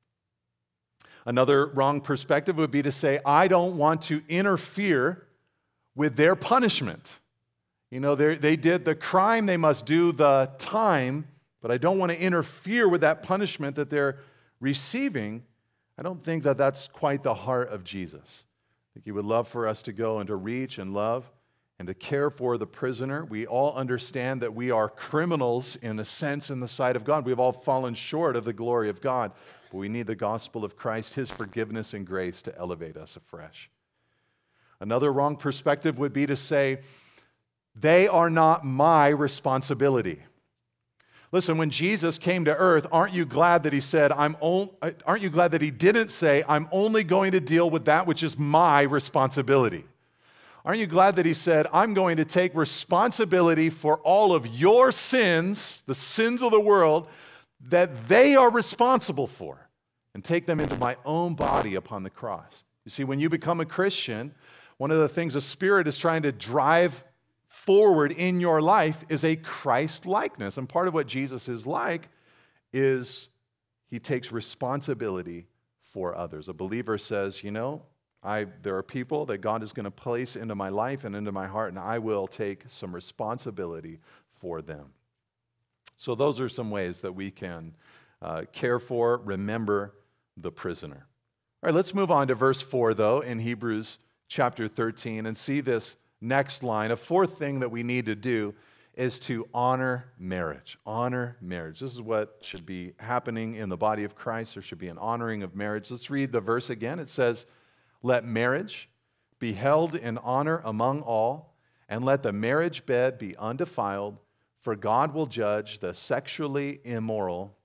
Another wrong perspective would be to say, I don't want to interfere with their punishment. You know, they did the crime, they must do the time, but I don't want to interfere with that punishment that they're receiving. I don't think that that's quite the heart of Jesus. I think he would love for us to go and to reach and love and to care for the prisoner. We all understand that we are criminals in a sense in the sight of God. We've all fallen short of the glory of God, but we need the gospel of Christ, his forgiveness and grace to elevate us afresh. Another wrong perspective would be to say, they are not my responsibility. Listen, when Jesus came to earth, aren't you glad that he said, aren't you glad that he didn't say, I'm only going to deal with that which is my responsibility? Aren't you glad that he said, I'm going to take responsibility for all of your sins, the sins of the world, that they are responsible for, and take them into my own body upon the cross? You see, when you become a Christian, one of the things the Spirit is trying to drive forward in your life is a Christ-likeness. And part of what Jesus is like is he takes responsibility for others. A believer says, you know, there are people that God is going to place into my life and into my heart, and I will take some responsibility for them. So those are some ways that we can care for, remember the prisoner. All right, let's move on to verse 4, though, in Hebrews chapter 13, and see this next line. A fourth thing that we need to do is to honor marriage. Honor marriage. This is what should be happening in the body of Christ. There should be an honoring of marriage. Let's read the verse again. It says, let marriage be held in honor among all, and let the marriage bed be undefiled, for God will judge the sexually immoral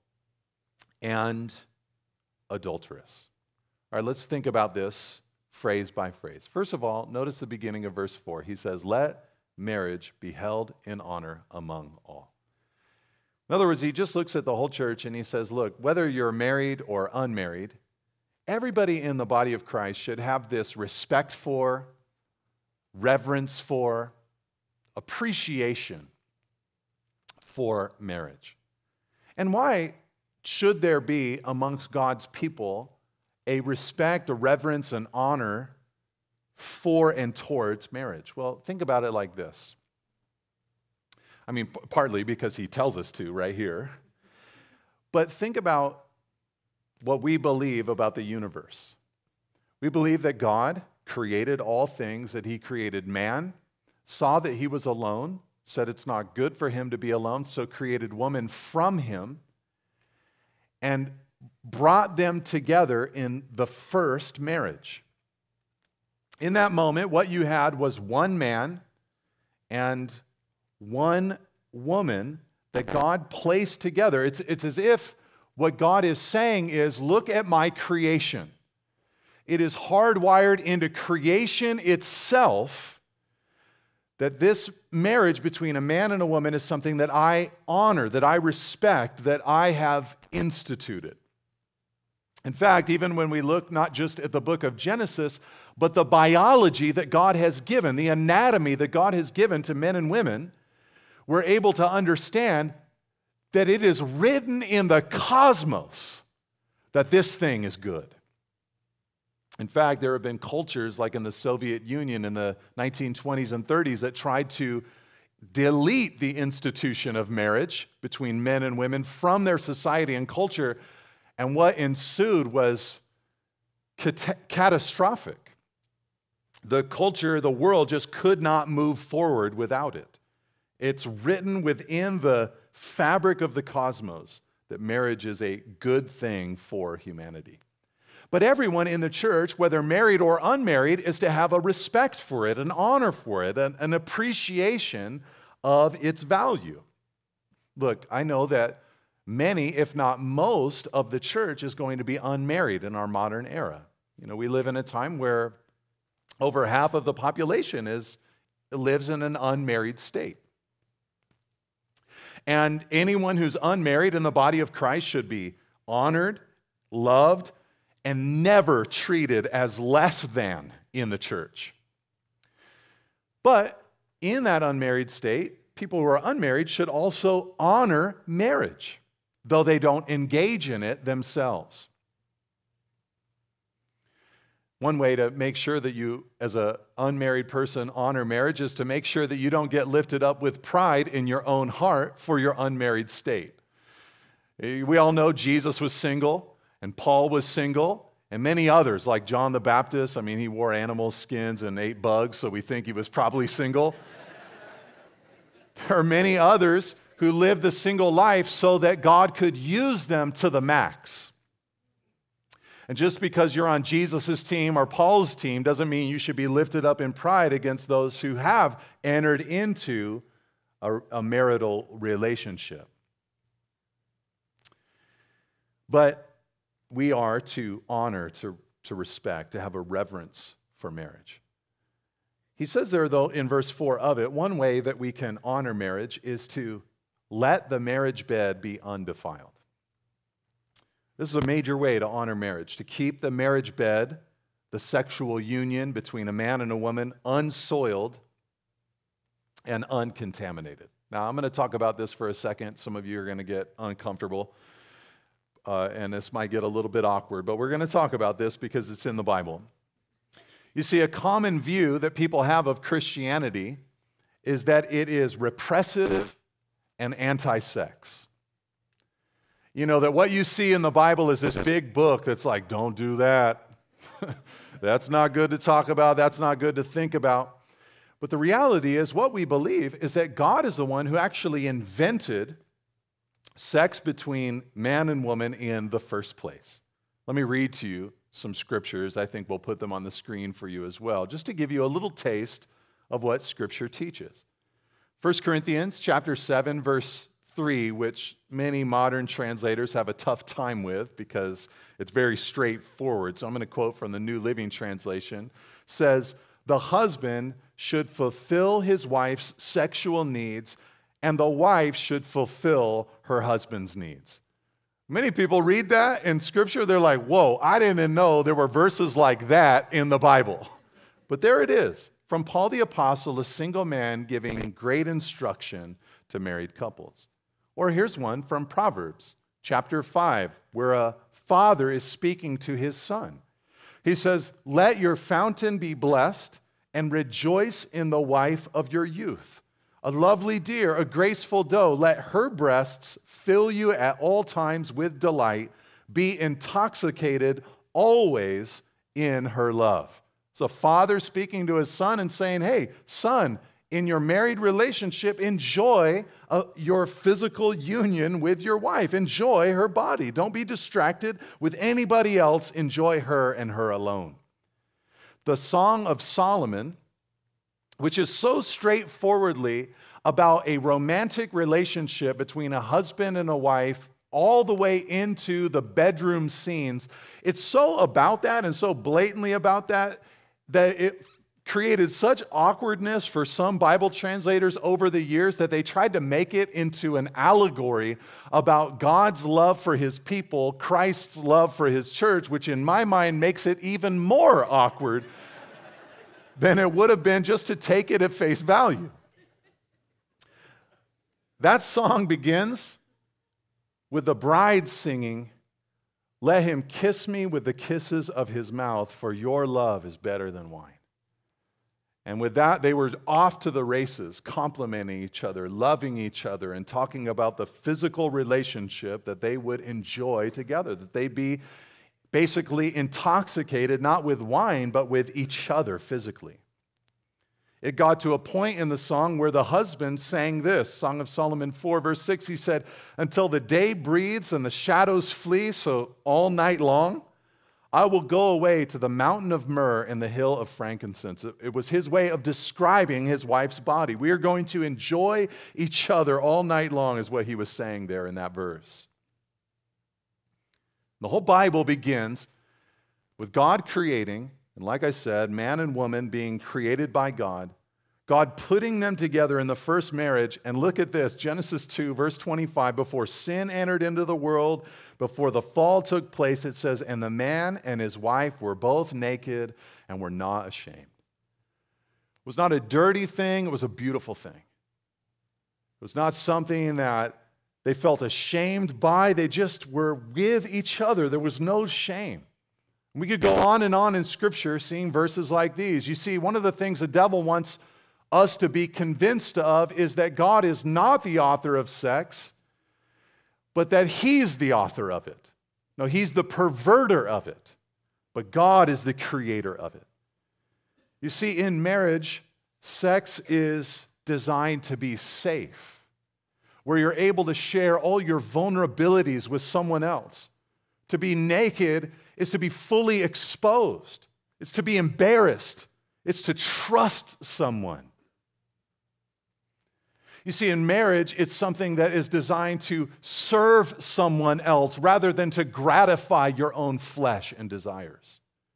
and adulterous. All right, let's think about this phrase by phrase. First of all, notice the beginning of verse 4. He says, let marriage be held in honor among all. In other words, he just looks at the whole church and he says, look, whether you're married or unmarried, everybody in the body of Christ should have this respect for, reverence for, appreciation for marriage. And why should there be amongst God's people a respect, a reverence, and honor for and towards marriage? Well, think about it like this. I mean, partly because he tells us to right here. But think about what we believe about the universe. We believe that God created all things, that he created man, saw that he was alone, said it's not good for him to be alone, so created woman from him, and brought them together in the first marriage. In that moment, what you had was one man and one woman that God placed together. It's as if what God is saying is, look at my creation. It is hardwired into creation itself that this marriage between a man and a woman is something that I honor, that I respect, that I have instituted. In fact, even when we look not just at the book of Genesis, but the biology that God has given, the anatomy that God has given to men and women, we're able to understand that it is written in the cosmos that this thing is good. In fact, there have been cultures like in the Soviet Union in the 1920s and 30s that tried to delete the institution of marriage between men and women from their society and culture, and what ensued was catastrophic. The culture, the world just could not move forward without it. It's written within the fabric of the cosmos that marriage is a good thing for humanity. But everyone in the church, whether married or unmarried, is to have a respect for it, an honor for it, an appreciation of its value. Look, I know that many, if not most, of the church is going to be unmarried in our modern era. You know, we live in a time where over half of the population lives in an unmarried state. And anyone who's unmarried in the body of Christ should be honored, loved, and never treated as less than in the church. But in that unmarried state, people who are unmarried should also honor marriage, though they don't engage in it themselves. One way to make sure that you, as an unmarried person, honor marriage is to make sure that you don't get lifted up with pride in your own heart for your unmarried state. We all know Jesus was single, and Paul was single, and many others, like John the Baptist. I mean, he wore animal skins and ate bugs, so we think he was probably single. There are many others who lived the single life so that God could use them to the max. And just because you're on Jesus' team or Paul's team doesn't mean you should be lifted up in pride against those who have entered into a marital relationship. But we are to honor, to respect, to have a reverence for marriage. He says there, though, in verse 4 of it, one way that we can honor marriage is to let the marriage bed be undefiled. This is a major way to honor marriage, to keep the marriage bed, the sexual union between a man and a woman, unsoiled and uncontaminated. Now, I'm going to talk about this for a second. Some of you are going to get uncomfortable, and this might get a little bit awkward, but we're going to talk about this because it's in the Bible. You see, a common view that people have of Christianity is that it is repressive and anti-sex. You know, that what you see in the Bible is this big book that's like, don't do that. That's not good to talk about. That's not good to think about. But the reality is, what we believe is that God is the one who actually invented sex between man and woman in the first place. Let me read to you some scriptures. I think we'll put them on the screen for you as well, just to give you a little taste of what Scripture teaches. 1 Corinthians chapter 7, verse 3, which many modern translators have a tough time with because it's very straightforward. So I'm going to quote from the New Living Translation. Says, "The husband should fulfill his wife's sexual needs, and the wife should fulfill her husband's needs." Many people read that in Scripture, they're like, whoa, I didn't know there were verses like that in the Bible. But there it is, from Paul the Apostle, a single man giving great instruction to married couples. Or here's one from Proverbs chapter 5, where a father is speaking to his son. He says, "Let your fountain be blessed and rejoice in the wife of your youth. A lovely deer, a graceful doe, let her breasts fill you at all times with delight. Be intoxicated always in her love." It's a father speaking to his son and saying, hey, son, in your married relationship, enjoy your physical union with your wife. Enjoy her body. Don't be distracted with anybody else. Enjoy her and her alone. The Song of Solomon, which is so straightforwardly about a romantic relationship between a husband and a wife, all the way into the bedroom scenes, it's so about that and so blatantly about that it created such awkwardness for some Bible translators over the years that they tried to make it into an allegory about God's love for his people, Christ's love for his church, which in my mind makes it even more awkward than it would have been just to take it at face value. That song begins with the bride singing, "Let him kiss me with the kisses of his mouth, for your love is better than wine." And with that, they were off to the races, complimenting each other, loving each other, and talking about the physical relationship that they would enjoy together, that they'd be basically intoxicated, not with wine, but with each other physically. It got to a point in the song where the husband sang this, Song of Solomon 4, verse 6. He said, "Until the day breathes and the shadows flee, so all night long, I will go away to the mountain of myrrh and the hill of frankincense." It was his way of describing his wife's body. We are going to enjoy each other all night long, is what he was saying there in that verse. The whole Bible begins with God creating, and like I said, man and woman being created by God, God putting them together in the first marriage. And look at this, Genesis 2, verse 25, before sin entered into the world, before the fall took place, it says, "And the man and his wife were both naked and were not ashamed." It was not a dirty thing, it was a beautiful thing. It was not something that they felt ashamed by, they just were with each other. There was no shame. We could go on in Scripture seeing verses like these. You see, one of the things the devil wants us to be convinced of is that God is not the author of sex, but that He's the author of it. No, He's the perverter of it, but God is the creator of it. You see, in marriage, sex is designed to be safe, where you're able to share all your vulnerabilities with someone else. To be naked is to be fully exposed. It's to be embarrassed. It's to trust someone. You see, in marriage, it's something that is designed to serve someone else rather than to gratify your own flesh and desires.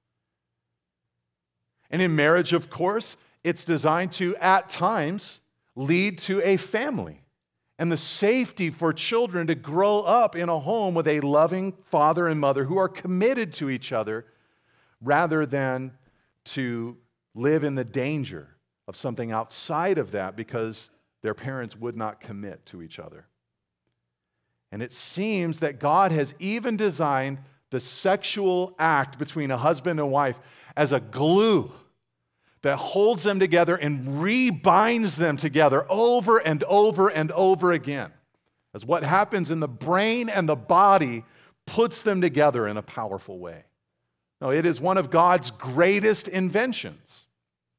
And in marriage, of course, it's designed to, at times, lead to a family and the safety for children to grow up in a home with a loving father and mother who are committed to each other rather than to live in the danger of something outside of that because their parents would not commit to each other. And it seems that God has even designed the sexual act between a husband and wife as a glue that holds them together and rebinds them together over and over and over again. As what happens in the brain and the body puts them together in a powerful way. No, it is one of God's greatest inventions.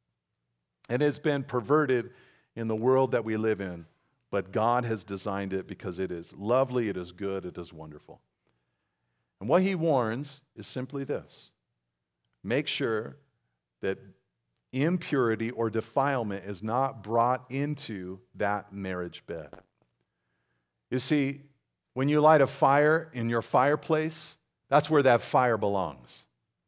It has been perverted in the world that we live in, but God has designed it because it is lovely, it is good, it is wonderful. And what He warns is simply this: make sure that impurity or defilement is not brought into that marriage bed. You see, when you light a fire in your fireplace, that's where that fire belongs.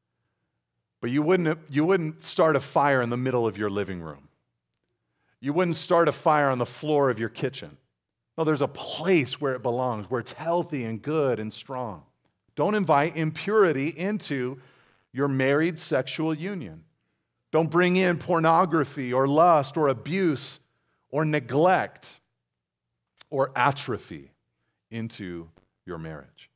But you wouldn't start a fire in the middle of your living room. You wouldn't start a fire on the floor of your kitchen. No, there's a place where it belongs, where it's healthy and good and strong. Don't invite impurity into your married sexual union. Don't bring in pornography or lust or abuse or neglect or atrophy into your marriage.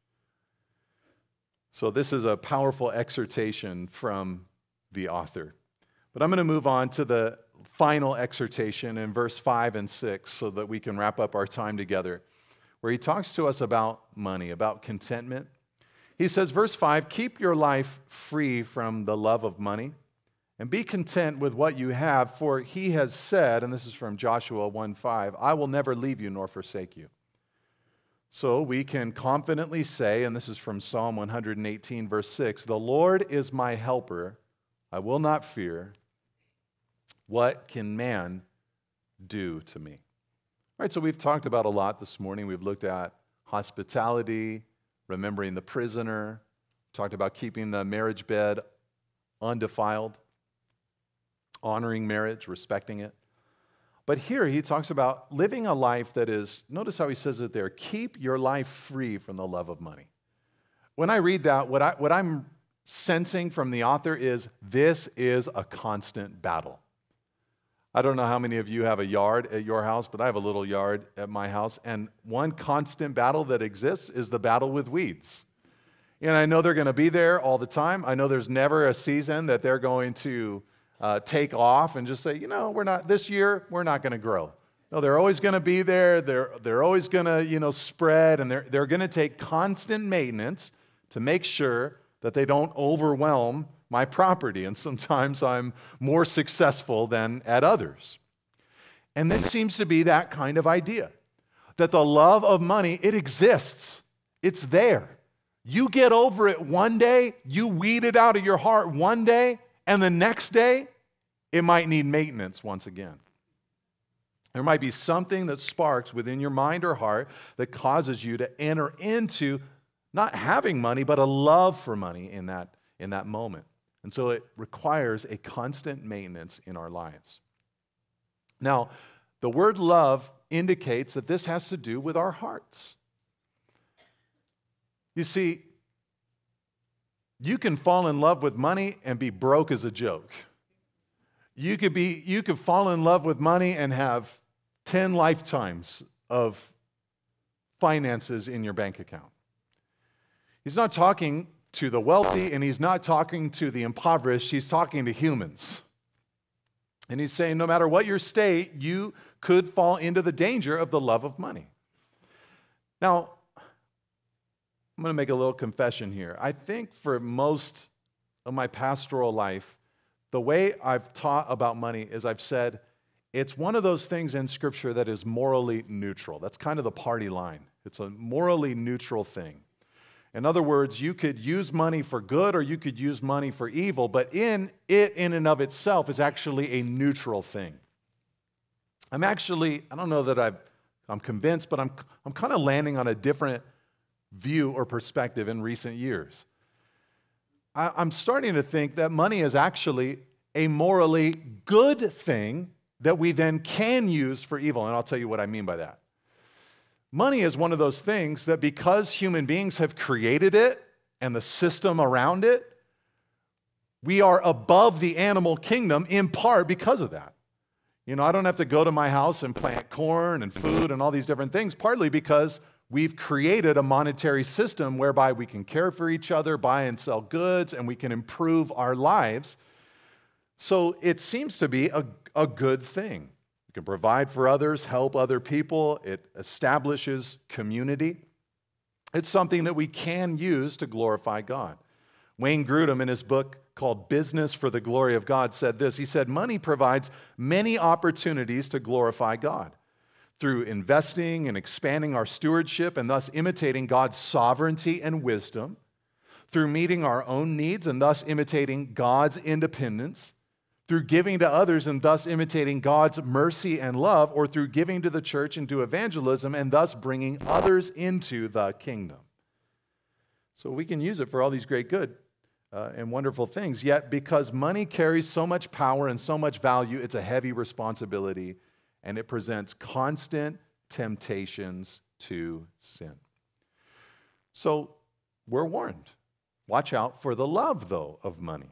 So this is a powerful exhortation from the author. But I'm going to move on to the final exhortation in verse 5 and 6 so that we can wrap up our time together, where he talks to us about money, about contentment. He says, verse 5, "Keep your life free from the love of money, and be content with what you have, for He has said," and this is from Joshua 1:5, "I will never leave you nor forsake you." So we can confidently say, and this is from Psalm 118, verse 6, "The Lord is my helper, I will not fear. What can man do to me?" All right, so we've talked about a lot this morning. We've looked at hospitality, remembering the prisoner, talked about keeping the marriage bed undefiled, honoring marriage, respecting it. But here he talks about living a life that is, notice how he says it there, keep your life free from the love of money. When I read that, what I'm sensing from the author is this is a constant battle. I don't know how many of you have a yard at your house, but I have a little yard at my house, and one constant battle that exists is the battle with weeds. And I know they're going to be there all the time. I know there's never a season that they're going to take off and just say, this year, we're not going to grow. No, they're always going to be there. They're always going to, spread, and they're going to take constant maintenance to make sure that they don't overwhelm my property. And sometimes I'm more successful than at others. And this seems to be that kind of idea, that the love of money, it exists. It's there. You get over it one day, you weed it out of your heart one day, and the next day, it might need maintenance once again. There might be something that sparks within your mind or heart that causes you to enter into not having money, but a love for money in that moment. And so it requires a constant maintenance in our lives. Now, the word love indicates that this has to do with our hearts. You see, you can fall in love with money and be broke as a joke. You could fall in love with money and have 10 lifetimes of finances in your bank account. He's not talking to the wealthy and he's not talking to the impoverished. He's talking to humans. And he's saying no matter what your state, you could fall into the danger of the love of money. Now, I'm going to make a little confession here. I think for most of my pastoral life, the way I've taught about money is I've said it's one of those things in Scripture that is morally neutral. That's kind of the party line. It's a morally neutral thing. In other words, you could use money for good or you could use money for evil, but in and of itself is actually a neutral thing. I don't know that I'm convinced, but I'm kind of landing on a different view or perspective in recent years. I'm starting to think that money is actually a morally good thing that we then can use for evil, and I'll tell you what I mean by that. Money is one of those things that because human beings have created it and the system around it, we are above the animal kingdom in part because of that. I don't have to go to my house and plant corn and food and all these different things, partly because we've created a monetary system whereby we can care for each other, buy and sell goods, and we can improve our lives. So it seems to be a good thing. You can provide for others, help other people. It establishes community. It's something that we can use to glorify God. Wayne Grudem, in his book called Business for the Glory of God, said this. He said, money provides many opportunities to glorify God through investing and expanding our stewardship and thus imitating God's sovereignty and wisdom, through meeting our own needs and thus imitating God's independence, through giving to others and thus imitating God's mercy and love, or through giving to the church and to evangelism and thus bringing others into the kingdom. So we can use it for all these great good and wonderful things. Yet because money carries so much power and so much value, it's a heavy responsibility and it presents constant temptations to sin. So we're warned. Watch out for the love, though, of money.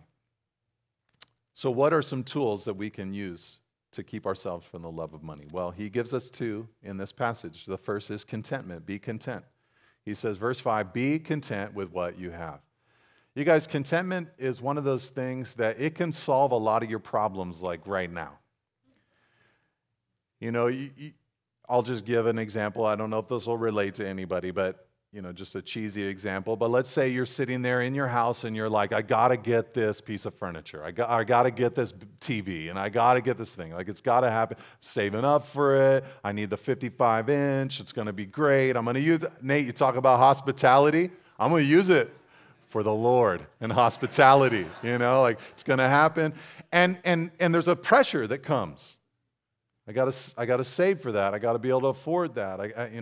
So what are some tools that we can use to keep ourselves from the love of money? Well, he gives us two in this passage. The first is contentment. Be content. He says, verse 5, be content with what you have. You guys, contentment is one of those things that it can solve a lot of your problems like right now. I'll just give an example. I don't know if this will relate to anybody, but just a cheesy example, but let's say you're sitting there in your house and you're like, I got to get this piece of furniture. I got to get this TV and I got to get this thing. Like, it's got to happen. I'm saving up for it. I need the 55-inch. It's going to be great. I'm going to use it. Nate, you talk about hospitality. I'm going to use it for the Lord and hospitality. It's going to happen. And there's a pressure that comes. I gotta save for that. I gotta be able to afford that.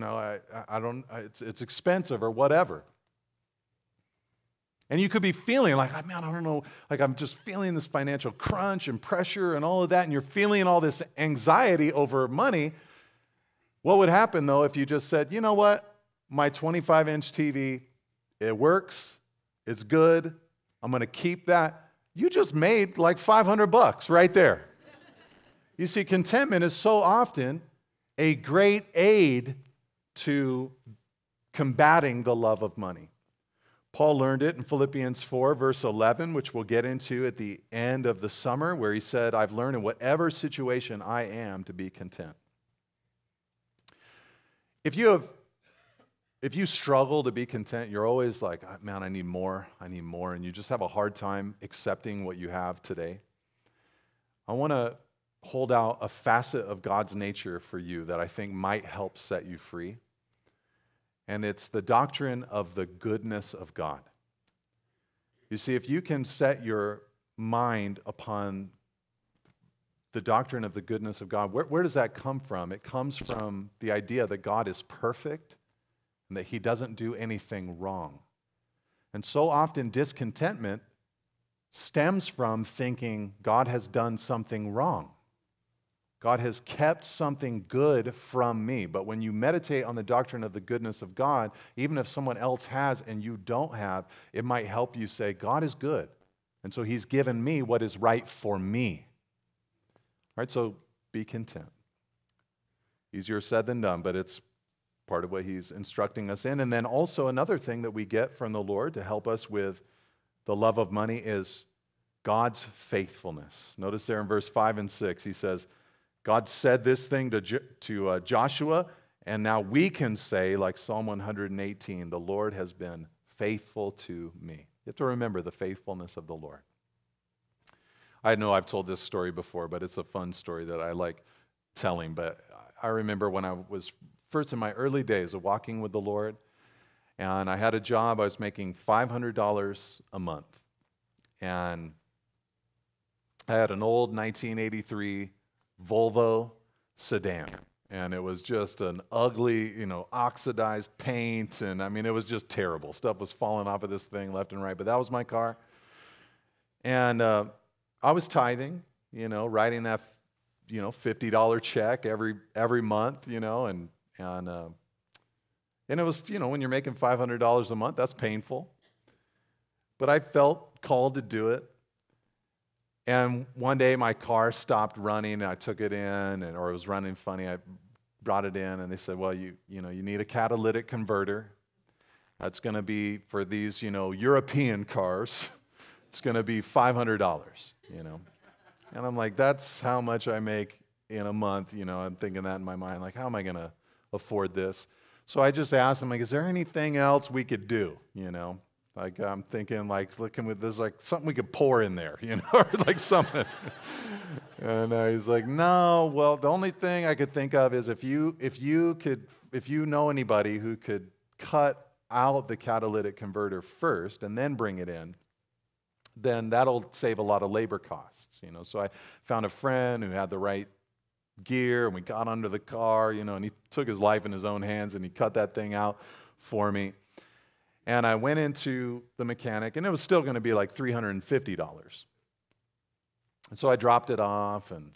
It's expensive or whatever. And you could be feeling like, man, I don't know, like I'm just feeling this financial crunch and pressure and all of that, and you're feeling all this anxiety over money. What would happen though if you just said, you know what, my 25-inch TV, it works, it's good, I'm gonna keep that. You just made like $500 right there. You see, contentment is so often a great aid to combating the love of money. Paul learned it in Philippians 4, verse 11, which we'll get into at the end of the summer, where he said, I've learned in whatever situation I am to be content. If you struggle to be content, you're always like, man, I need more, and you just have a hard time accepting what you have today, I want to hold out a facet of God's nature for you that I think might help set you free. And it's the doctrine of the goodness of God. You see, if you can set your mind upon the doctrine of the goodness of God, where does that come from? It comes from the idea that God is perfect and that He doesn't do anything wrong. And so often discontentment stems from thinking God has done something wrong. God has kept something good from me. But when you meditate on the doctrine of the goodness of God, even if someone else has and you don't have, it might help you say, God is good. And so He's given me what is right for me. All right, so be content. Easier said than done, but it's part of what He's instructing us in. And then also another thing that we get from the Lord to help us with the love of money is God's faithfulness. Notice there in verse 5 and 6, He says, God said this thing to Joshua, and now we can say, like Psalm 118, the Lord has been faithful to me. You have to remember the faithfulness of the Lord. I know I've told this story before, but it's a fun story that I like telling. But I remember when I was first in my early days of walking with the Lord, and I had a job, I was making $500 a month. And I had an old 1983 Volvo sedan, and it was just an ugly, oxidized paint, and I mean, it was just terrible. Stuff was falling off of this thing left and right, but that was my car. And I was tithing, writing that, $50 check every month, and it was, when you're making $500 a month, that's painful. But I felt called to do it. And one day my car stopped running, and I took it in, or it was running funny. I brought it in, and they said, well, you need a catalytic converter. That's going to be for these, European cars. It's going to be $500, And I'm like, that's how much I make in a month, I'm thinking that in my mind, like, how am I going to afford this? So I just asked him, like, is there anything else we could do, Like, I'm thinking, like, looking with this, like, something we could pour in there, or like something. And he's like, no, well, the only thing I could think of is if you know anybody who could cut out the catalytic converter first and then bring it in, then that'll save a lot of labor costs, So I found a friend who had the right gear, and we got under the car, and he took his life in his own hands, and he cut that thing out for me. And I went into the mechanic, and it was still going to be like $350. And so I dropped it off and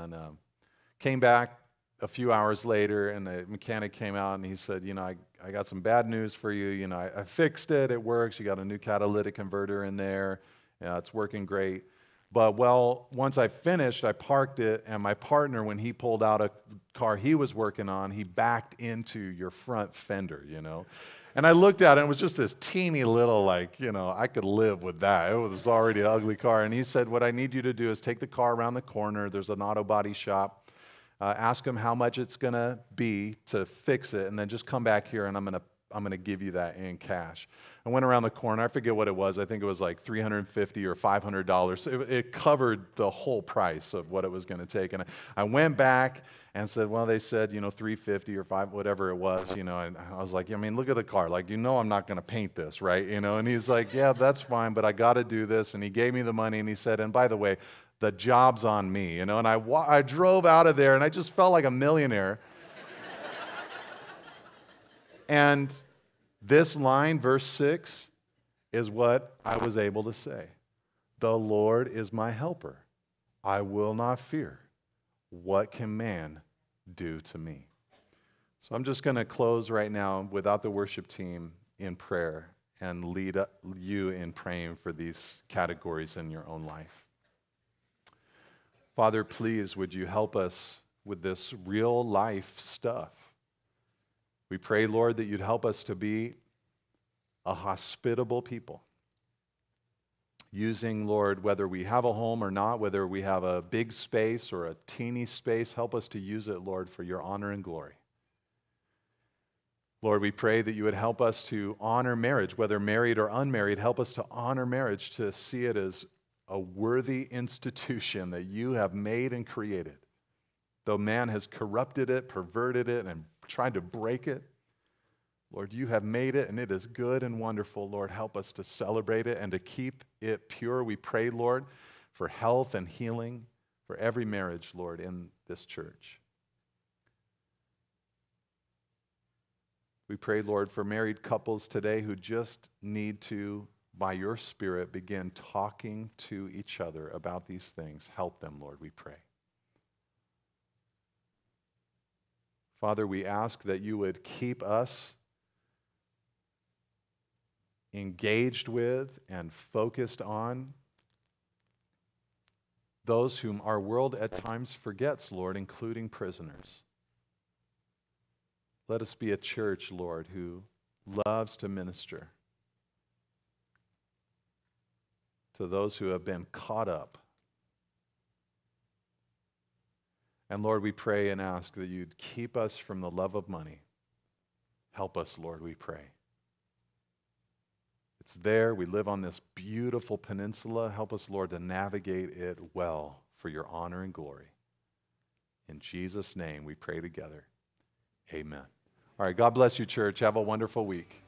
came back a few hours later, and the mechanic came out, and he said, I got some bad news for you. I fixed it. It works. You got a new catalytic converter in there. It's working great. But, once I finished, I parked it, and my partner, when he pulled out a car he was working on, he backed into your front fender, And I looked at it, and it was just this teeny little, I could live with that. It was already an ugly car. And he said, what I need you to do is take the car around the corner. There's an auto body shop. Ask them how much it's going to be to fix it, and then just come back here, and I'm going to give you that in cash. I went around the corner. I forget what it was. I think it was like $350 or $500. It covered the whole price of what it was going to take. And I went back and said, well, they said, $350 or $5, whatever it was, and I was like, look at the car. Like, I'm not going to paint this, right? And he's like, yeah, that's fine, but I got to do this. And he gave me the money, and he said, and by the way, the job's on me, And I drove out of there, and I just felt like a millionaire. And this line, verse 6, is what I was able to say. The Lord is my helper. I will not fear. What can man do to me? So I'm just going to close right now without the worship team in prayer and lead you in praying for these categories in your own life. Father, please, would you help us with this real life stuff? We pray, Lord, that you'd help us to be a hospitable people. Using, Lord, whether we have a home or not, whether we have a big space or a teeny space, help us to use it, Lord, for your honor and glory. Lord, we pray that you would help us to honor marriage, whether married or unmarried. Help us to honor marriage, to see it as a worthy institution that you have made and created. Though man has corrupted it, perverted it, and tried to break it, Lord, you have made it, and it is good and wonderful. Lord, help us to celebrate it and to keep it pure. We pray, Lord, for health and healing for every marriage, Lord, in this church. We pray, Lord, for married couples today who just need to, by your Spirit, begin talking to each other about these things. Help them, Lord, we pray. Father, we ask that you would keep us engaged with and focused on those whom our world at times forgets, Lord, including prisoners. Let us be a church, Lord, who loves to minister to those who have been caught up. And Lord, we pray and ask that you'd keep us from the love of money. Help us, Lord, we pray. It's there. We live on this beautiful peninsula. Help us, Lord, to navigate it well for your honor and glory. In Jesus' name we pray together. Amen. All right, God bless you, church. Have a wonderful week.